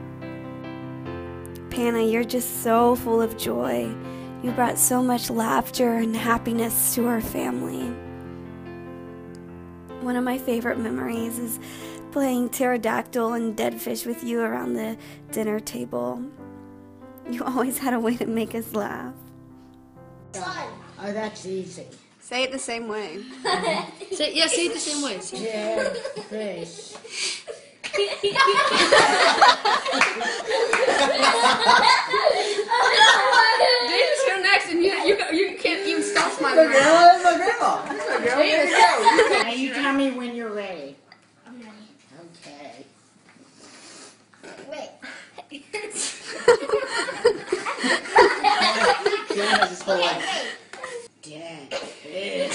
Panna, you're just so full of joy. You brought so much laughter and happiness to our family. One of my favorite memories is playing pterodactyl and dead fish with you around the dinner table. You always had a way to make us laugh. Oh, that's easy. Say it the same way. Say, yeah, say it the same way. Yeah, fish. David's here next, and you, you, you can't even stop smiling. That's a good one. That's a good one. Here you go. Now you tell me when you're ready. I'm ready. Okay. Wait. Fiona is full of dead fish.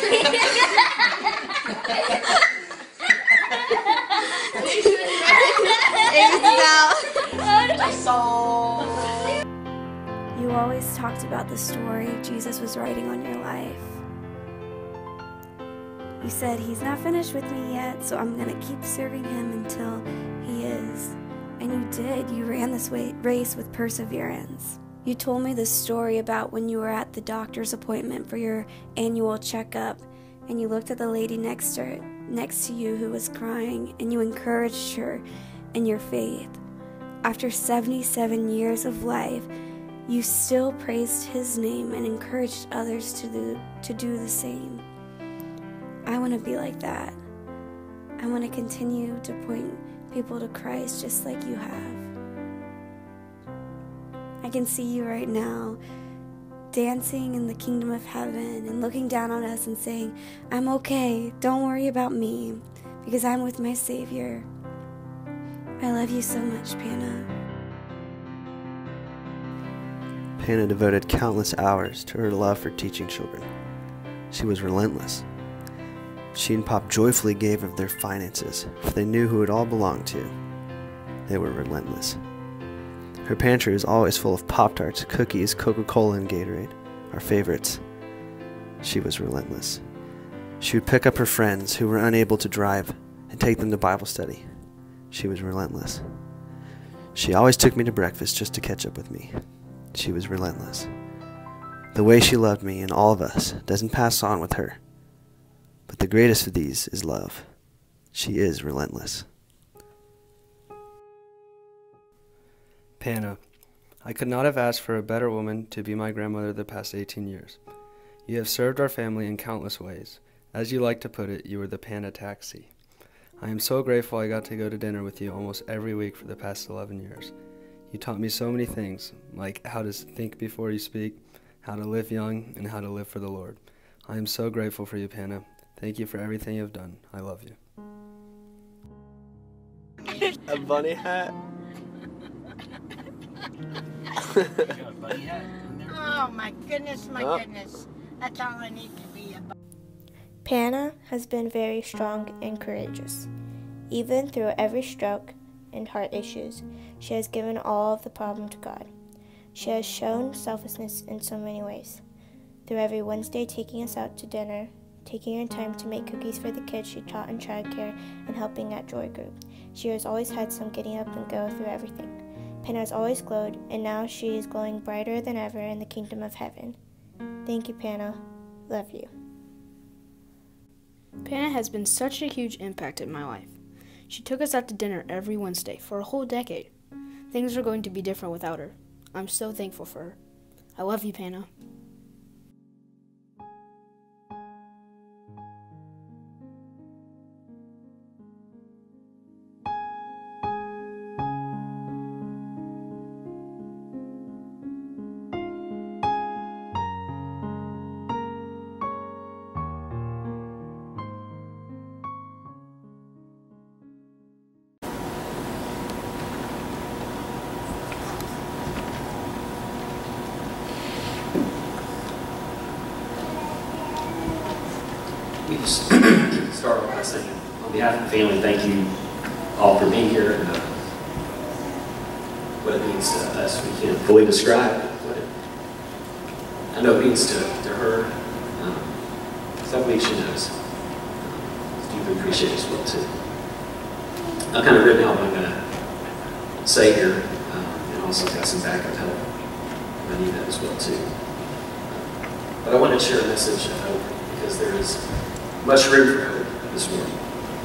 You always talked about the story Jesus was writing on your life. You said he's not finished with me yet, so I'm gonna keep serving him until he is. And you did. You ran this way, race with perseverance. You told me the story about when you were at the doctor's appointment for your annual checkup, and you looked at the lady next to her, next to you who was crying, and you encouraged her in your faith. After seventy-seven years of life, you still praised his name and encouraged others to do, to do the same. I want to be like that. I want to continue to point people to Christ just like you have. I can see you right now dancing in the kingdom of heaven and looking down on us and saying, I'm okay, don't worry about me, because I'm with my Savior. I love you so much, Panna. Panna devoted countless hours to her love for teaching children. She was relentless. She and Pop joyfully gave of their finances, for they knew who it all belonged to. They were relentless. Her pantry was always full of Pop-Tarts, cookies, Coca-Cola, and Gatorade, our favorites. She was relentless. She would pick up her friends who were unable to drive and take them to Bible study. She was relentless. She always took me to breakfast just to catch up with me. She was relentless. The way she loved me and all of us doesn't pass on with her. But the greatest of these is love. She is relentless. Panna, I could not have asked for a better woman to be my grandmother the past eighteen years. You have served our family in countless ways. As you like to put it, you were the Panna taxi. I am so grateful I got to go to dinner with you almost every week for the past eleven years. You taught me so many things, like how to think before you speak, how to live young, and how to live for the Lord. I am so grateful for you, Panna. Thank you for everything you've done. I love you. A bunny hat? Oh my goodness, my Oh. goodness. That's all I need to be about. Panna has been very strong and courageous. Even through every stroke and heart issues, she has given all of the problem to God. She has shown selflessness in so many ways. Through every Wednesday taking us out to dinner, taking her time to make cookies for the kids she taught in childcare, and helping at Joy Group. She has always had some getting up and go through everything. Panna has always glowed, and now she is glowing brighter than ever in the kingdom of heaven. Thank you, Panna. Love you. Panna has been such a huge impact in my life. She took us out to dinner every Wednesday for a whole decade. Things are going to be different without her. I'm so thankful for her. I love you, Panna. We just start off by saying, on behalf of the family, thank you all for being here and uh, what it means to us. We can't fully describe what it, I know it means to, to her. Um, so I believe she knows. Um, deeply appreciate it as well, too. I've kind of written out what I'm going to say here, um, and also got some backup help. I need that as well, too. But I want to share a message of hope because there is much room for hope this morning.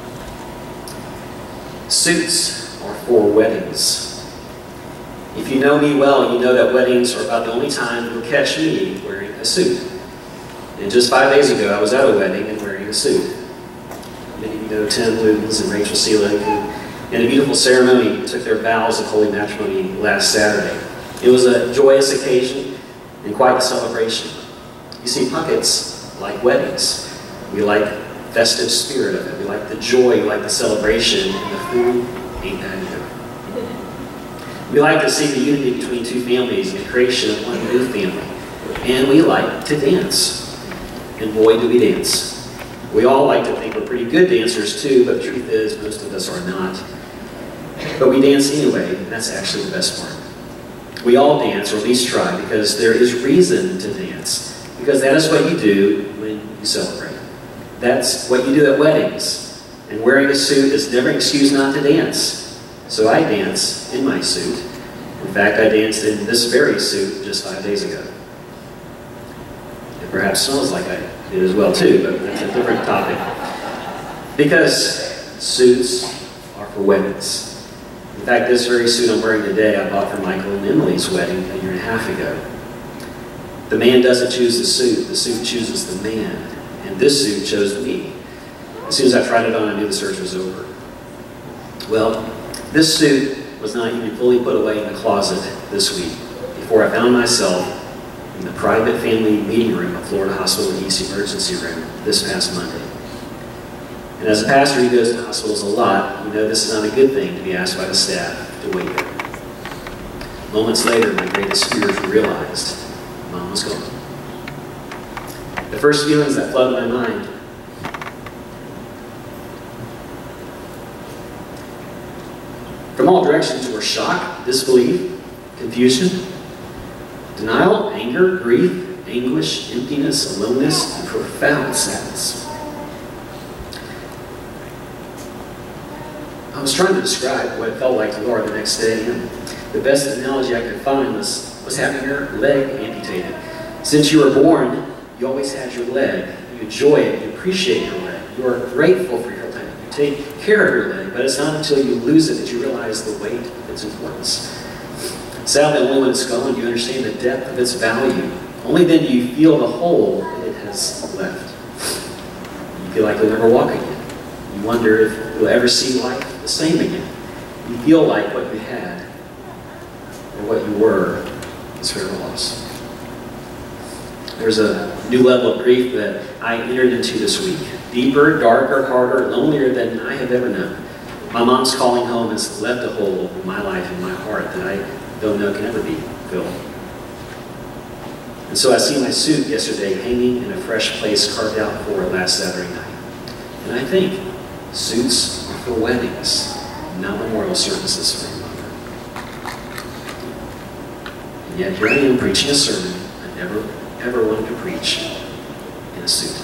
Suits are for weddings. If you know me well, you know that weddings are about the only time you'll catch me wearing a suit. And just five days ago, I was at a wedding and wearing a suit. Many of you know Tim Ludens and Rachel Seelig, who in a beautiful ceremony took their vows of holy matrimony last Saturday. It was a joyous occasion and quite a celebration. You see, Pucketts like weddings. We like the festive spirit of it. We like the joy, we like the celebration, and the food ain't that either. We like to see the unity between two families and the creation of one new family. And we like to dance. And boy, do we dance. We all like to think we're pretty good dancers too, but the truth is most of us are not. But we dance anyway, and that's actually the best part. We all dance, or at least try, because there is reason to dance. Because that is what you do when you celebrate. That's what you do at weddings. And wearing a suit is never an excuse not to dance. So I dance in my suit. In fact, I danced in this very suit just five days ago. It perhaps smells like I did as well too, but that's a different topic. Because suits are for weddings. In fact, this very suit I'm wearing today I bought for Michael and Emily's wedding a year and a half ago. The man doesn't choose the suit, the suit chooses the man. And this suit chose me. As soon as I tried it on, I knew the search was over. Well, this suit was not even fully put away in the closet this week before I found myself in the private family meeting room of Florida Hospital East Emergency Room this past Monday. And as a pastor who goes to hospitals a lot, you know this is not a good thing to be asked by the staff to wait there. Moments later, my greatest fears were realized. Mom was gone. The first feelings that flooded my mind from all directions were shock, disbelief, confusion, denial, anger, grief, anguish, emptiness, aloneness, and profound sadness. I was trying to describe what it felt like to Laura the next day, and the best analogy I could find was, was having your leg amputated. Since you were born, you always had your leg. You enjoy it, you appreciate your leg, you are grateful for your leg, you take care of your leg, but it's not until you lose it that you realize the weight of its importance. Sadly, only when it's gone do you understand the depth of its value. Only then do you feel the hole it has left. You feel like you'll never walk again. You wonder if you'll ever see life the same again. You feel like what you had, or what you were, is forever lost. There's a new level of grief that I entered into this week. Deeper, darker, harder, lonelier than I have ever known. My mom's calling home has left a hole in my life and my heart that I don't know can ever be filled. And so I see my suit yesterday hanging in a fresh place carved out for it last Saturday night. And I think suits are for weddings, not memorial services for your mother. And yet here I am preaching a sermon I never ever wanted to preach in a suit.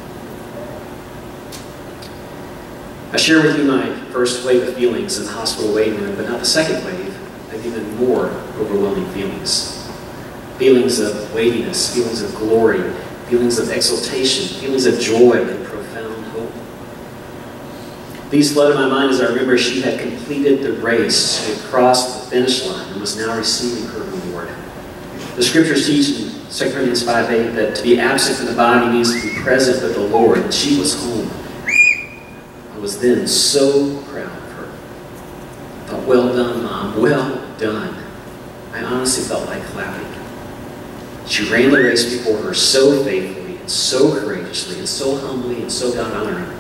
I share with you my first wave of feelings in the hospital waiting room, but not the second wave of even more overwhelming feelings. Feelings of weightiness, feelings of glory, feelings of exultation, feelings of joy and profound hope. These flooded my mind as I remember she had completed the race, she had crossed the finish line and was now receiving her reward. The scriptures teach in Second Corinthians five eight that to be absent from the body means to be present with the Lord, and she was home. I was then so proud of her. I thought, well done, Mom, well done. I honestly felt like clapping. She ran the race before her so faithfully, and so courageously, and so humbly, and so God-honoring.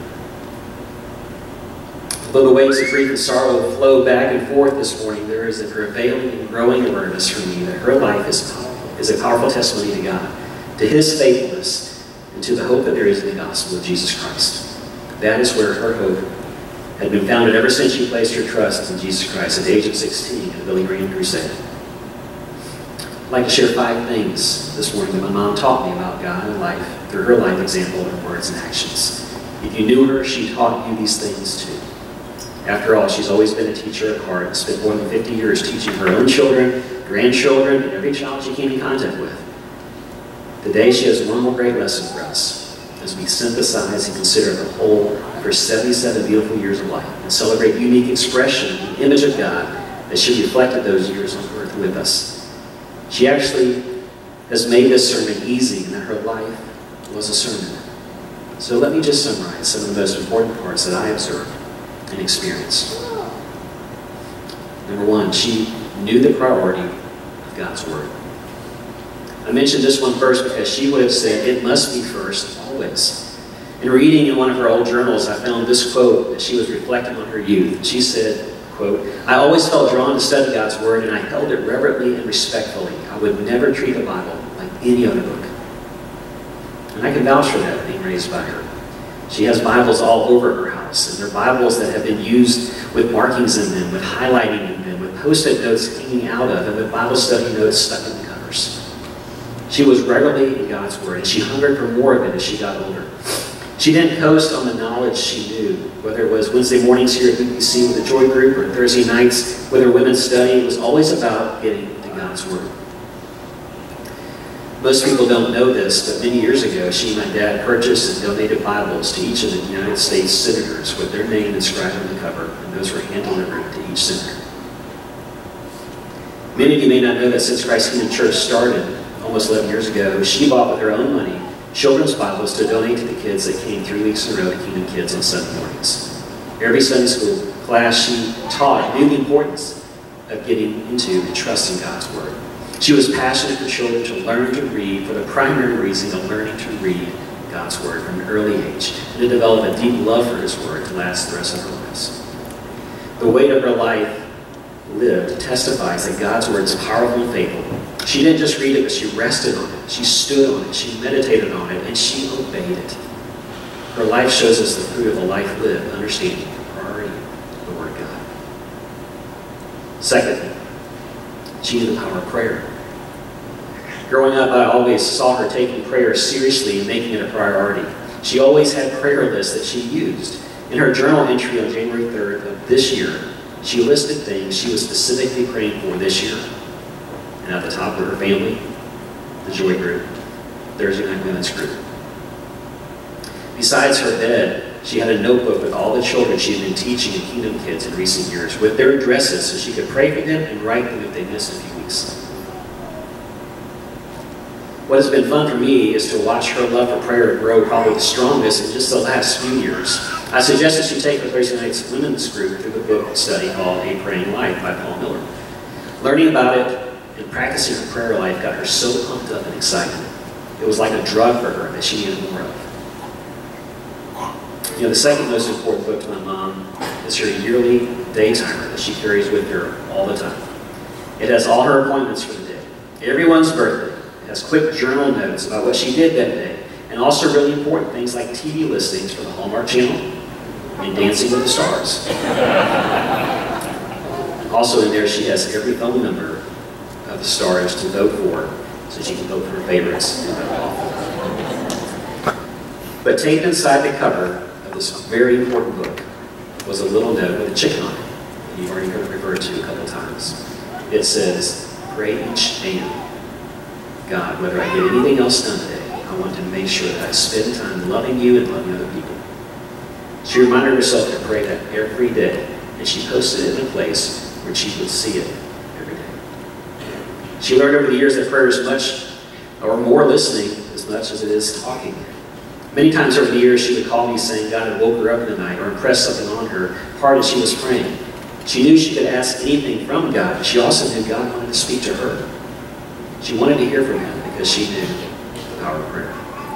Although the waves of grief and sorrow flow back and forth this morning, there is a prevailing and growing awareness for me that her life is powerful. is a powerful testimony to God, to His faithfulness, and to the hope that there is in the gospel of Jesus Christ. That is where her hope had been founded ever since she placed her trust in Jesus Christ at the age of sixteen at the Billy Graham Crusade. I'd like to share five things this morning that my mom taught me about God and life through her life example in words and actions. If you knew her, she taught you these things too. After all, she's always been a teacher at heart and spent more than fifty years teaching her own children, grandchildren, and every child she came in contact with. Today, she has one more great lesson for us as we synthesize and consider the whole of her seventy-seven beautiful years of life and celebrate the unique expression of the image of God that she reflected those years on earth with us. She actually has made this sermon easy in that her life was a sermon. So let me just summarize some of the most important parts that I observed and experienced. Number one, she knew the priority of God's Word. I mentioned this one first because she would have said it must be first always. In reading in one of her old journals, I found this quote that she was reflecting on her youth. She said, quote, "I always felt drawn to study God's Word and I held it reverently and respectfully. I would never treat the Bible like any other book." And I can vouch for that, being raised by her. She has Bibles all over her house, and they're Bibles that have been used with markings in them, with highlighting in them, with post-it notes hanging out of, and with Bible study notes stuck in the covers. She was regularly in God's Word, and she hungered for more of it as she got older. She didn't coast on the knowledge she knew, whether it was Wednesday mornings here at U P C with the Joy Group or Thursday nights with her women's study. It was always about getting to God's Word. Most people don't know this, but many years ago, she and my dad purchased and donated Bibles to each of the United States senators with their name inscribed on the cover, and those were hand-delivered to each senator. Many of you may not know that since Christ Kingdom Church started almost eleven years ago, she bought with her own money children's Bibles to donate to the kids that came three weeks in a row to Kingdom Kids on Sunday mornings. Every Sunday school class she taught knew the importance of getting into and trusting God's Word. She was passionate for children to learn to read for the primary reason of learning to read God's Word from an early age and to develop a deep love for His Word to last the rest of her lives. The weight of her life lived testifies that God's Word is powerful and faithful. She didn't just read it, but she rested on it. She stood on it. She meditated on it, and she obeyed it. Her life shows us the fruit of a life lived, understanding the priority of the Word of God. Secondly, she knew the power of prayer. Growing up, I always saw her taking prayer seriously and making it a priority. She always had prayer lists that she used. In her journal entry on January third of this year, she listed things she was specifically praying for this year. And at the top were her family, the Joy Group, Thursday Night Women's Group. Besides her bed, she had a notebook with all the children she had been teaching in Kingdom Kids in recent years, with their addresses so she could pray for them and write them if they missed a few weeks. What has been fun for me is to watch her love for prayer grow probably the strongest in just the last few years. I suggested she take her Thursday night's women's group through the book study called A Praying Life by Paul Miller. Learning about it and practicing her prayer life got her so pumped up and excited. It was like a drug for her that she needed more of. You know, the second most important book to my mom is her yearly day timer that she carries with her all the time. It has all her appointments for the day, everyone's birthday. It has quick journal notes about what she did that day, and also really important things like T V listings for the Hallmark Channel and Dancing with the Stars. Also in there, she has every phone number of the stars to vote for, so she can vote for her favorites and vote off. But taped inside the cover of this very important book was a little note with a chicken on it, that you've already heard referred to a couple times. It says, "Pray each day, God, whether I get anything else done today, I want to make sure that I spend time loving you and loving other people." She reminded herself to pray that every day, and she posted it in a place where she would see it every day. She learned over the years that prayer is much, or more listening as much as it is talking. Many times over the years, she would call me saying God had woke her up in the night or impressed something on her heart as she was praying. She knew she could ask anything from God, but she also knew God wanted to speak to her. She wanted to hear from Him because she knew the power of prayer.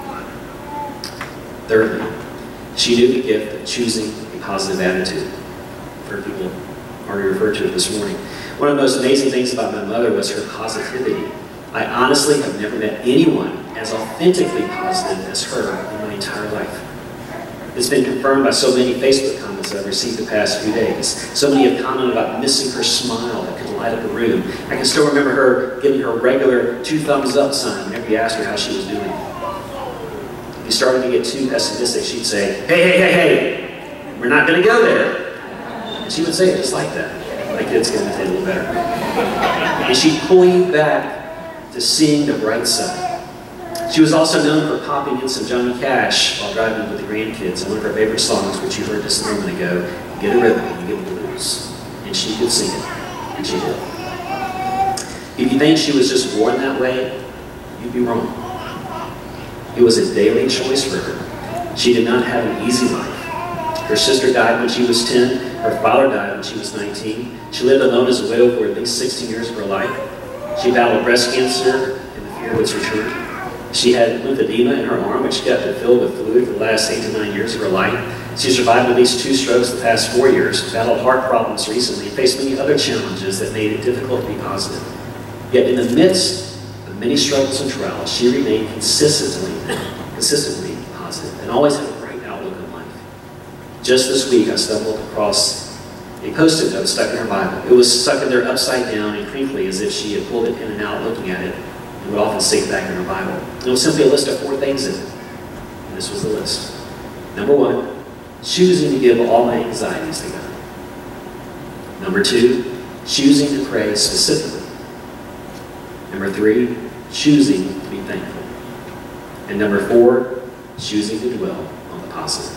Thirdly, she knew the gift of choosing a positive attitude. I've heard people already refer to it this morning. One of the most amazing things about my mother was her positivity. I honestly have never met anyone as authentically positive as her in my entire life. It's been confirmed by so many Facebook comments that I've received the past few days. So many have commented about missing her smile that could light up a room. I can still remember her giving her regular two thumbs up sign whenever you asked her how she was doing. If you started to get too pessimistic, she'd say, "Hey, hey, hey, hey, we're not going to go there." And she would say it just like that. My kids can imitate a little better. And she'd pull you back to seeing the bright side. She was also known for popping in some Johnny Cash while driving with the grandkids, and one of her favorite songs, which you heard just a moment ago, "You Get a Rhythm, You Get the Blues." And she could sing it, and she did. If you think she was just born that way, you'd be wrong. It was a daily choice for her. She did not have an easy life. Her sister died when she was ten, her father died when she was nineteen. She lived alone as a widow for at least sixteen years of her life. She battled breast cancer and the fear of its return. She had lymphedema in her arm, which kept it filled with fluid for the last eight to nine years of her life. She survived at least two strokes the past four years, battled heart problems recently, and faced many other challenges that made it difficult to be positive. Yet in the midst of many struggles and trials, she remained consistently, consistently positive and always had a bright outlook on life. Just this week, I stumbled across a post-it note stuck in her Bible. It was stuck in there upside down and crinkly as if she had pulled it in and out looking at it, and would often sink back in her Bible. It was simply a list of four things in it. And this was the list. Number one, choosing to give all my anxieties to God. Number two, choosing to pray specifically. Number three, choosing to be thankful. And number four, choosing to dwell on the positive.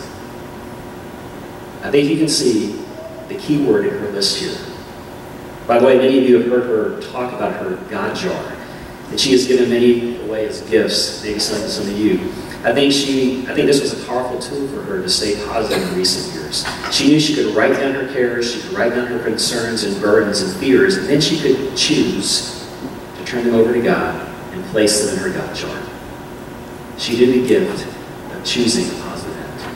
I think you can see the key word in her list here. By the way, many of you have heard her talk about her God jar, and she has given many away as gifts, maybe some to some of you. I think she, I think this was a powerful tool for her to stay positive in recent years. She knew she could write down her cares, she could write down her concerns and burdens and fears, and then she could choose to turn them over to God and place them in her God jar. She did the gift of choosing a positive attitude.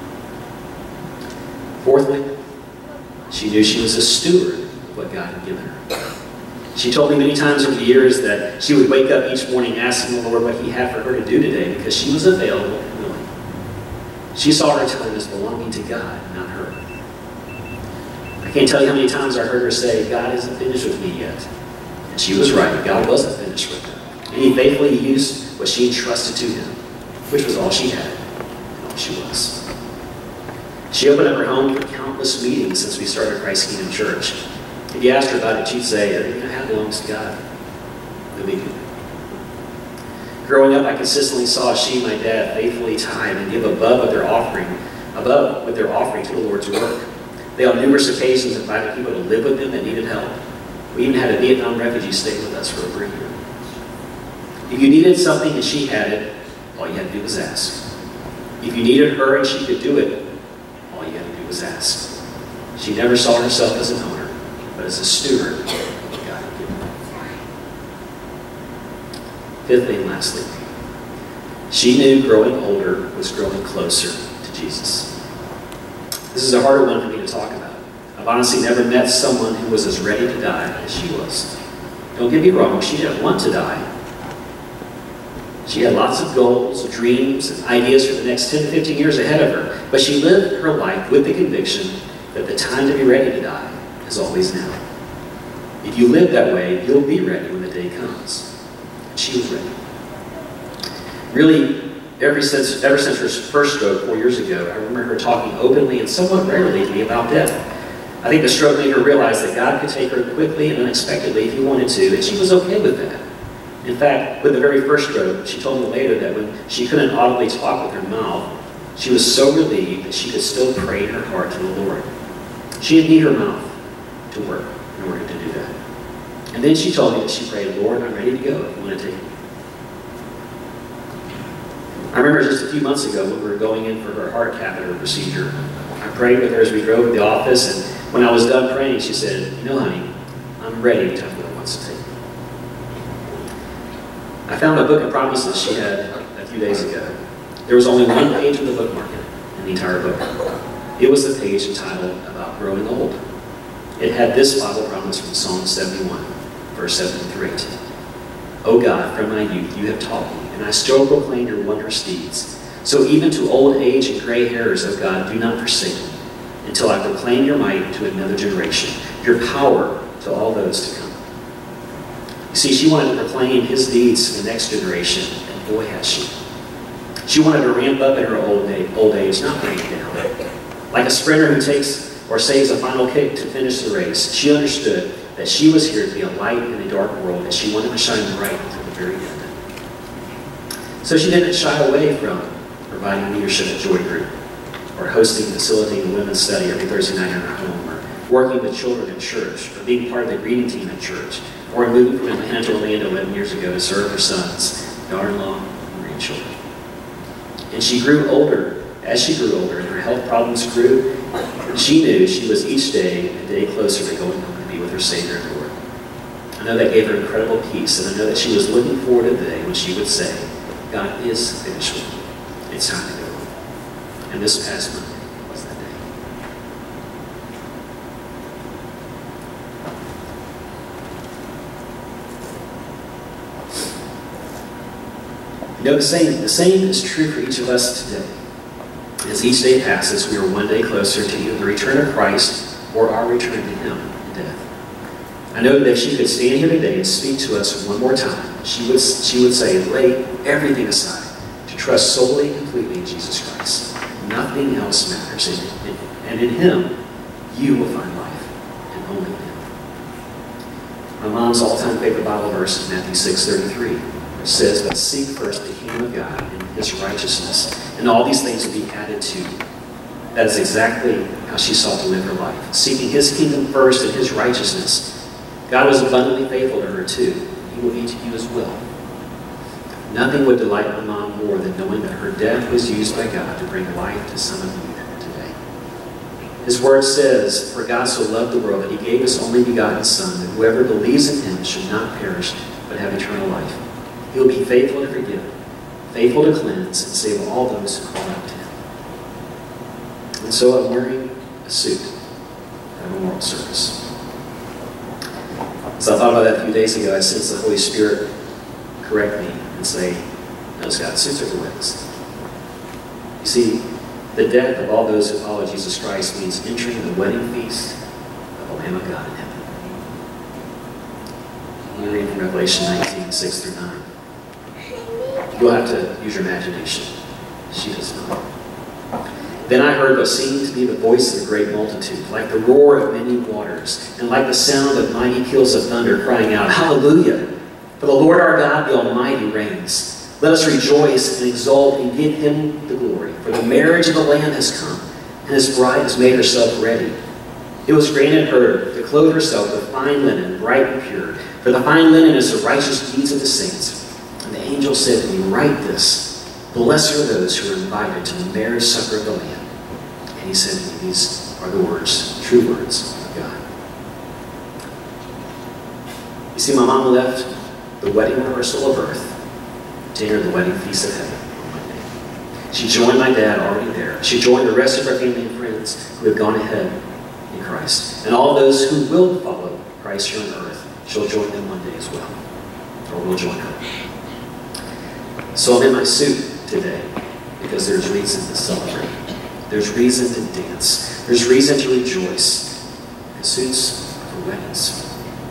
Fourthly, she knew she was a steward of what God had given her. She told me many times over the years that she would wake up each morning asking the Lord what He had for her to do today because she was available and willing. She saw her time as belonging to God, not her. I can't tell you how many times I heard her say, God isn't finished with me yet. And she was right. God wasn't finished with her. And He faithfully used what she entrusted to Him, which was all she had and all she was. She opened up her home for countless meetings since we started Christ Kingdom Church. If you asked her about it, she'd say, everything I have belongs to God. No big deal. Growing up, I consistently saw she and my dad faithfully tithe and give above what they're offering, above what they're offering to the Lord's work. They on numerous occasions invited people to live with them that needed help. We even had a Vietnam refugee stay with us for over a year. If you needed something and she had it, all you had to do was ask. If you needed her and she could do it, all you had to do was ask. She never saw herself as an owner, but as a steward of what God had given her. Fifthly and lastly, she knew growing older was growing closer to Jesus. This is a harder one for me to talk about. I've honestly never met someone who was as ready to die as she was. Don't get me wrong, she didn't want to die. She had lots of goals, dreams, and ideas for the next ten to fifteen years ahead of her, but she lived her life with the conviction that the time to be ready to die is always now. If you live that way, you'll be ready when the day comes. And she was ready. Really, ever since, ever since her first stroke four years ago, I remember her talking openly and somewhat rarely to me about death. I think the stroke made her realize that God could take her quickly and unexpectedly if He wanted to, and she was okay with that. In fact, with the very first stroke, she told me later that when she couldn't audibly talk with her mouth, she was so relieved that she could still pray in her heart to the Lord. She didn't need her mouth to work in order to do that. And then she told me that she prayed, Lord, I'm ready to go if you want to take me. I remember just a few months ago when we were going in for her heart catheter procedure, I prayed with her as we drove to the office, and when I was done praying, she said, you know, honey, I'm ready to have what wants to take me. I found a book of promises she had a few days ago. There was only one page in the book market in the entire book. It was the page entitled About Growing Old. It had this Bible promise from Psalm seventy-one, verse seven through eighteen. O God, from my youth you have taught me, and I still proclaim your wondrous deeds. So even to old age and gray hairs, O God, do not forsake me, until I proclaim your might to another generation, your power to all those to come. You see, she wanted to proclaim His deeds to the next generation, and boy had she. She wanted to ramp up in her old age, old age, not bring it down. Like a sprinter who takes or saves a final kick to finish the race, she understood that she was here to be a light in a dark world, and she wanted to shine bright until the very end. So she didn't shy away from providing leadership at Joy Group, or hosting and facilitating women's study every Thursday night in her home, or working with children in church, or being part of the greeting team at church, or moving from Atlanta to Orlando eleven years ago to serve her sons, daughter-in-law, and grandchildren. And she grew older. As she grew older and her health problems grew, she knew she was each day a day closer to going home to be with her Savior and Lord. I know that gave her incredible peace, and I know that she was looking forward to the day when she would say, God is finished with me. It's time to go home. And this past Monday was that day. You know, the same, the same is true for each of us today. As each day passes, we are one day closer to either the return of Christ or our return to Him in death. I know that if she could stand here today and speak to us one more time, she would, she would say, lay everything aside to trust solely and completely in Jesus Christ. Nothing else matters. And, and in him, you will find life, and only in him. My mom's all-time favorite Bible verse is Matthew six thirty-three, which says, "But seek first the kingdom of God and his righteousness, and all these things will be added to you." That is exactly how she sought to live her life, seeking his kingdom first and his righteousness. God was abundantly faithful to her too. He will be to you as well. Nothing would delight my mom more than knowing that her death was used by God to bring life to some of you today. His word says, "For God so loved the world that he gave his only begotten Son, that whoever believes in him should not perish, but have eternal life." He will be faithful to forgive, faithful to cleanse, and save all those who call out to him. And so I'm wearing a suit at a memorial service. As I thought about that a few days ago, I sensed the Holy Spirit correct me and say, "No, Scott, suits are for weddings." You see, the death of all those who follow Jesus Christ means entering the wedding feast of the Lamb of God in heaven. Let me read from Revelation nineteen, six through nine. You'll have to use your imagination. She does not. "Then I heard what seemed to be the voice of a great multitude, like the roar of many waters, and like the sound of mighty peals of thunder, crying out, 'Hallelujah! For the Lord our God, the Almighty, reigns. Let us rejoice and exult and give him the glory. For the marriage of the Lamb has come, and his bride has made herself ready. It was granted her to clothe herself with fine linen, bright and pure. For the fine linen is the righteous deeds of the saints. And the angel said to me, Write this, Blessed are those who are invited to the marriage supper of the Lamb. And he said to me, These are the words, true words of God. You see, my mom left the wedding rehearsal of earth to enter the wedding feast of heaven on Monday. She joined my dad already there. She joined the rest of her family and friends who have gone ahead in Christ. And all those who will follow Christ here on earth, she'll join them one day as well. Or we'll join her. So I'm in my suit today because there's reason to celebrate. There's reason to dance. There's reason to rejoice. And suits are for weddings.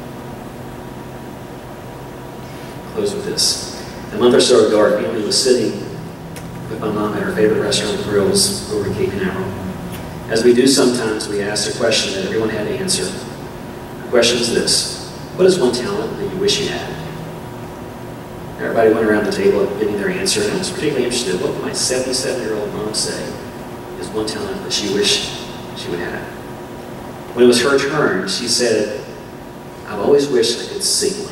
Close with this. A month or so ago, our family was sitting with my mom at her favorite restaurant, Grills, over Cape Canaveral. As we do sometimes, we asked a question that everyone had to answer. The question is this: what is one talent that you wish you had? Everybody went around the table giving their answer, and I was particularly interested in what would my seventy-seven-year-old mom say is one talent that she wished she would have. When it was her turn, she said, I've always wished I could sing one.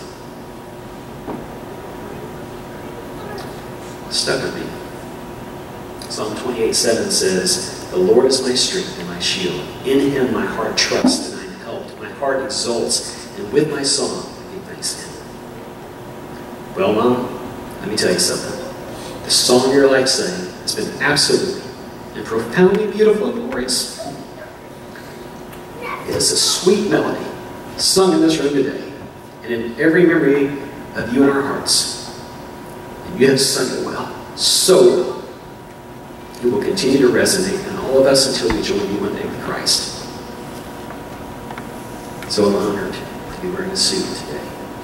It stuck with me. Psalm twenty-eight seven says, The Lord is my strength and my shield. In him my heart trusts and I am helped. My heart exults, and with my song I give thanks to him. Well, Mom, let me tell you something. The song your life sang has been absolutely and profoundly beautiful and glorious. It is a sweet melody sung in this room today and in every memory of you in our hearts. And you have sung it well, so well. It will continue to resonate in all of us until we join you one day with Christ. So I'm honored to be wearing a suit today.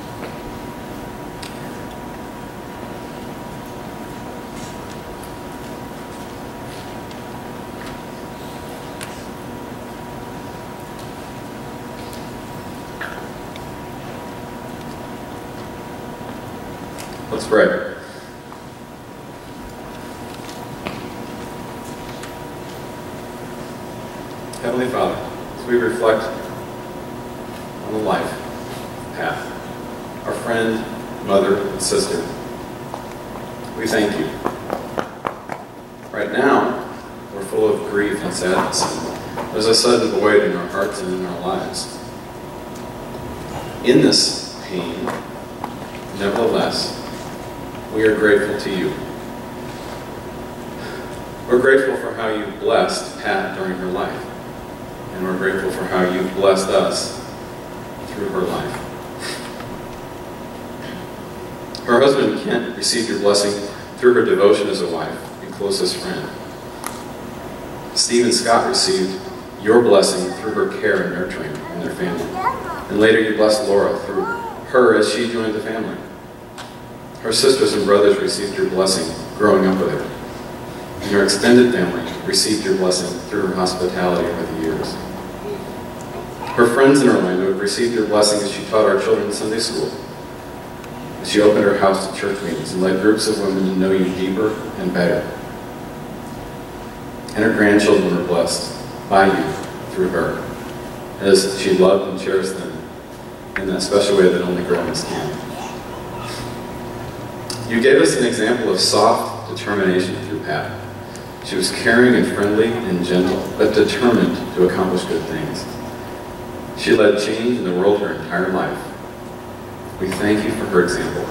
Let's pray. Heavenly Father, as we reflect on the life path, our friend, mother, and sister, we thank you. Right now, we're full of grief and sadness. There's a sudden void in our hearts and in our lives. In this pain, nevertheless, we are grateful to you. We're grateful for how you blessed Pat during her life. And we're grateful for how you've blessed us through her life. Her husband, Kent, received your blessing through her devotion as a wife and closest friend. Steve and Scott received your blessing through her care and nurturing in their family. And later you blessed Laura through her as she joined the family. Her sisters and brothers received your blessing growing up with her. And your extended family received your blessing through her hospitality over the years. Her friends in Orlando have received your blessing as she taught our children Sunday school, as she opened her house to church meetings and led groups of women to know you deeper and better. And her grandchildren were blessed by you through her, as she loved and cherished them in that special way that only grandmas can. You gave us an example of soft determination through Pat. She was caring and friendly and gentle, but determined to accomplish good things. She led change in the world her entire life. We thank you for her example.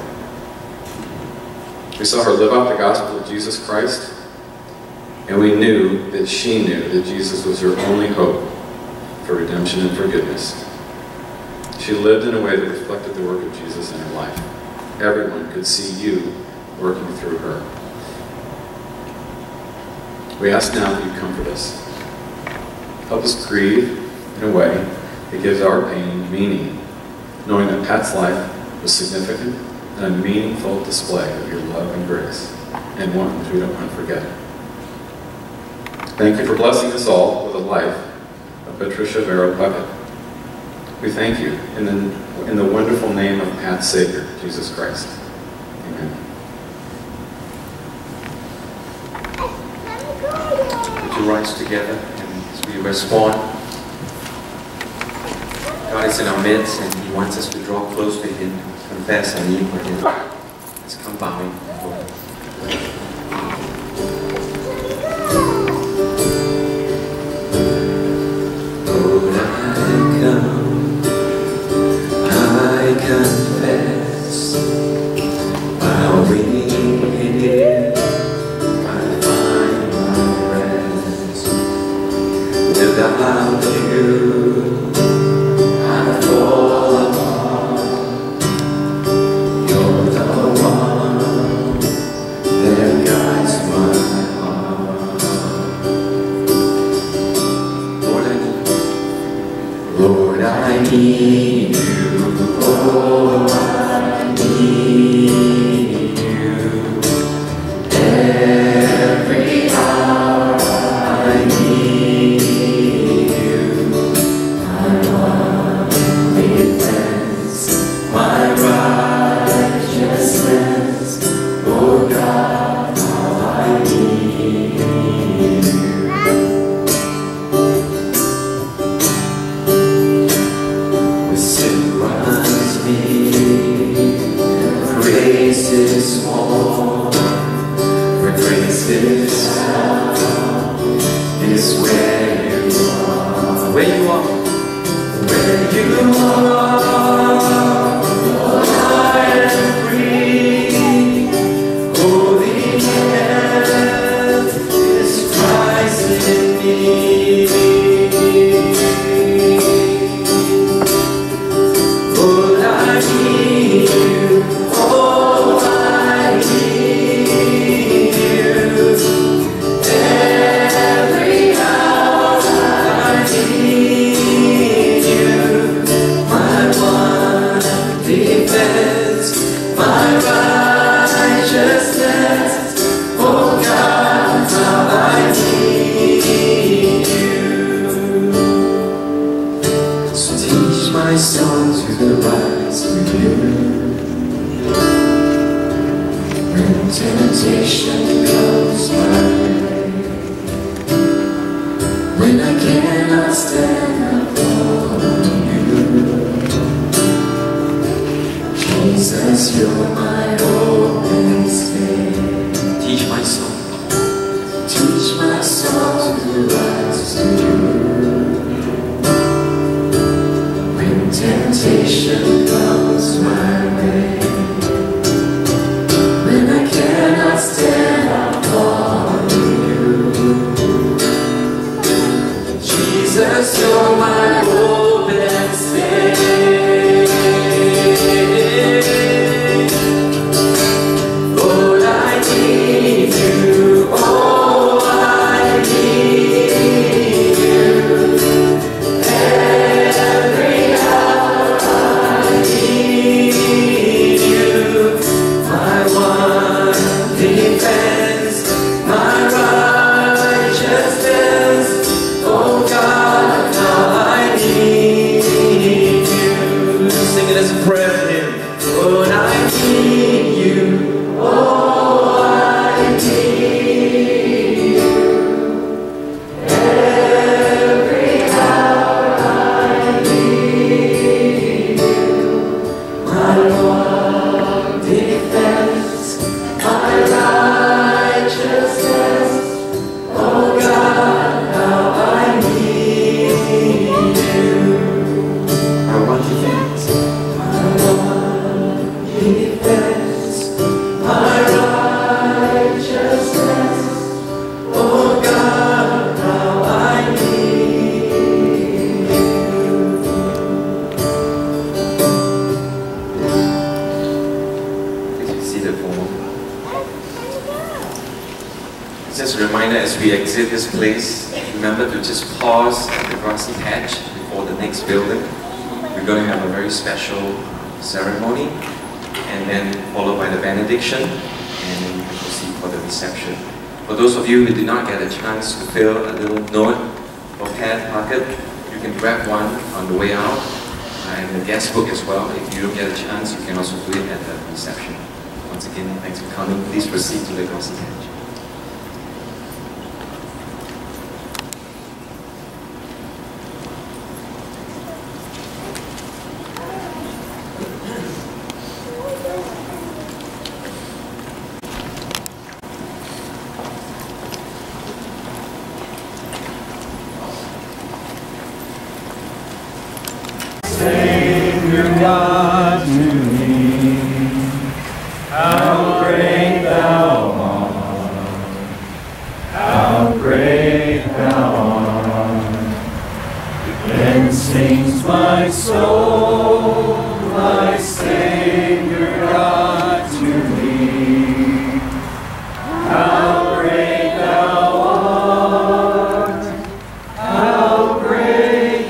We saw her live out the gospel of Jesus Christ, and we knew that she knew that Jesus was her only hope for redemption and forgiveness. She lived in a way that reflected the work of Jesus in her life. Everyone could see you working through her. We ask now that you comfort us. Help us grieve in a way that gives our pain meaning, knowing that Pat's life was significant and a meaningful display of your love and grace, and one which we don't want to forget. Thank you for blessing us all with a life of Patricia Barrow Puckett. We thank you in the, in the wonderful name of Pat's Savior, Jesus Christ. Amen. Would you rise together and as we respond? God is in our midst and He wants us to draw close to Him, confess our need for Him. Let's come bowing. Lord, I come, I confess, while waiting here, I find my rest. Without you, I fall apart. You're the one that guides my heart. Lord, I need you. Lord, I need you. Oh, I need you. Every hour I need you. My one defense, my righteousness. Oh God, how I need you. With sin runs me, grace is more, for grace is is where you are, where you are, where you are. Lord, I am free. Holy hand is Christ in me. Lord, I need you. Oh, I need you. Every hour I need you. My one defense, my righteousness. Oh God, how I need you. So teach my soul to rise with you. When temptation comes my way, when I cannot stand upon you, Jesus, you're my hope and stay. Teach my soul, teach my soul to rise to you. When temptation comes my way, when I cannot stand upon you, Jesus, you're my hope and stay. seated for a moment. Just a reminder as we exit this place, remember to just pause at the grassy patch before the next building. We're going to have a very special ceremony, and then followed by the benediction, and then we can proceed for the reception. For those of you who did not get a chance to fill a little note for Pat Puckett, you can grab one on the way out, and the guest book as well. If you don't get a chance, you can also do it at the reception. Once again, thanks for coming. Please proceed to the grassy patch. Savior God to me, how great thou art, how great thou art. Then sings my soul, my Savior God to me, how great thou art, how great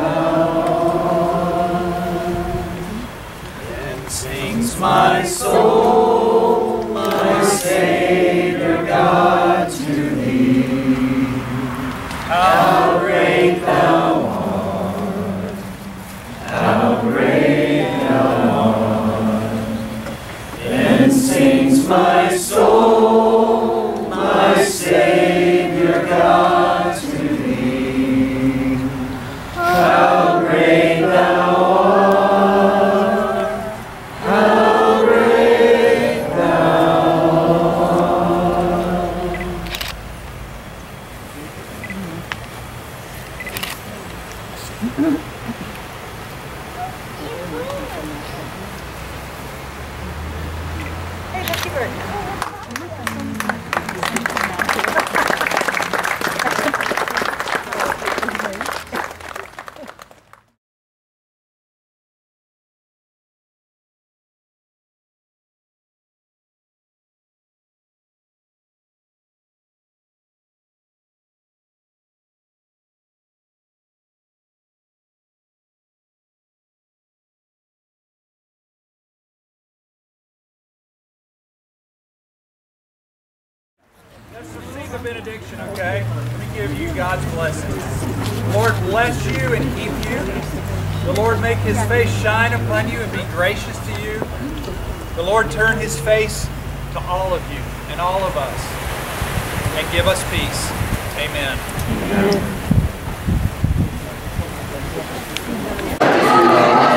my soul, my Savior God to thee. How great thou art, how great thou art. Then sings my soul, my Savior God to thee. How great thou art, how great thou art. Hey, Lucky Bird. Let's receive the benediction, okay? Let me give you God's blessing. The Lord bless you and keep you. The Lord make His face shine upon you and be gracious to you. The Lord turn His face to all of you and all of us and give us peace. Amen. Amen.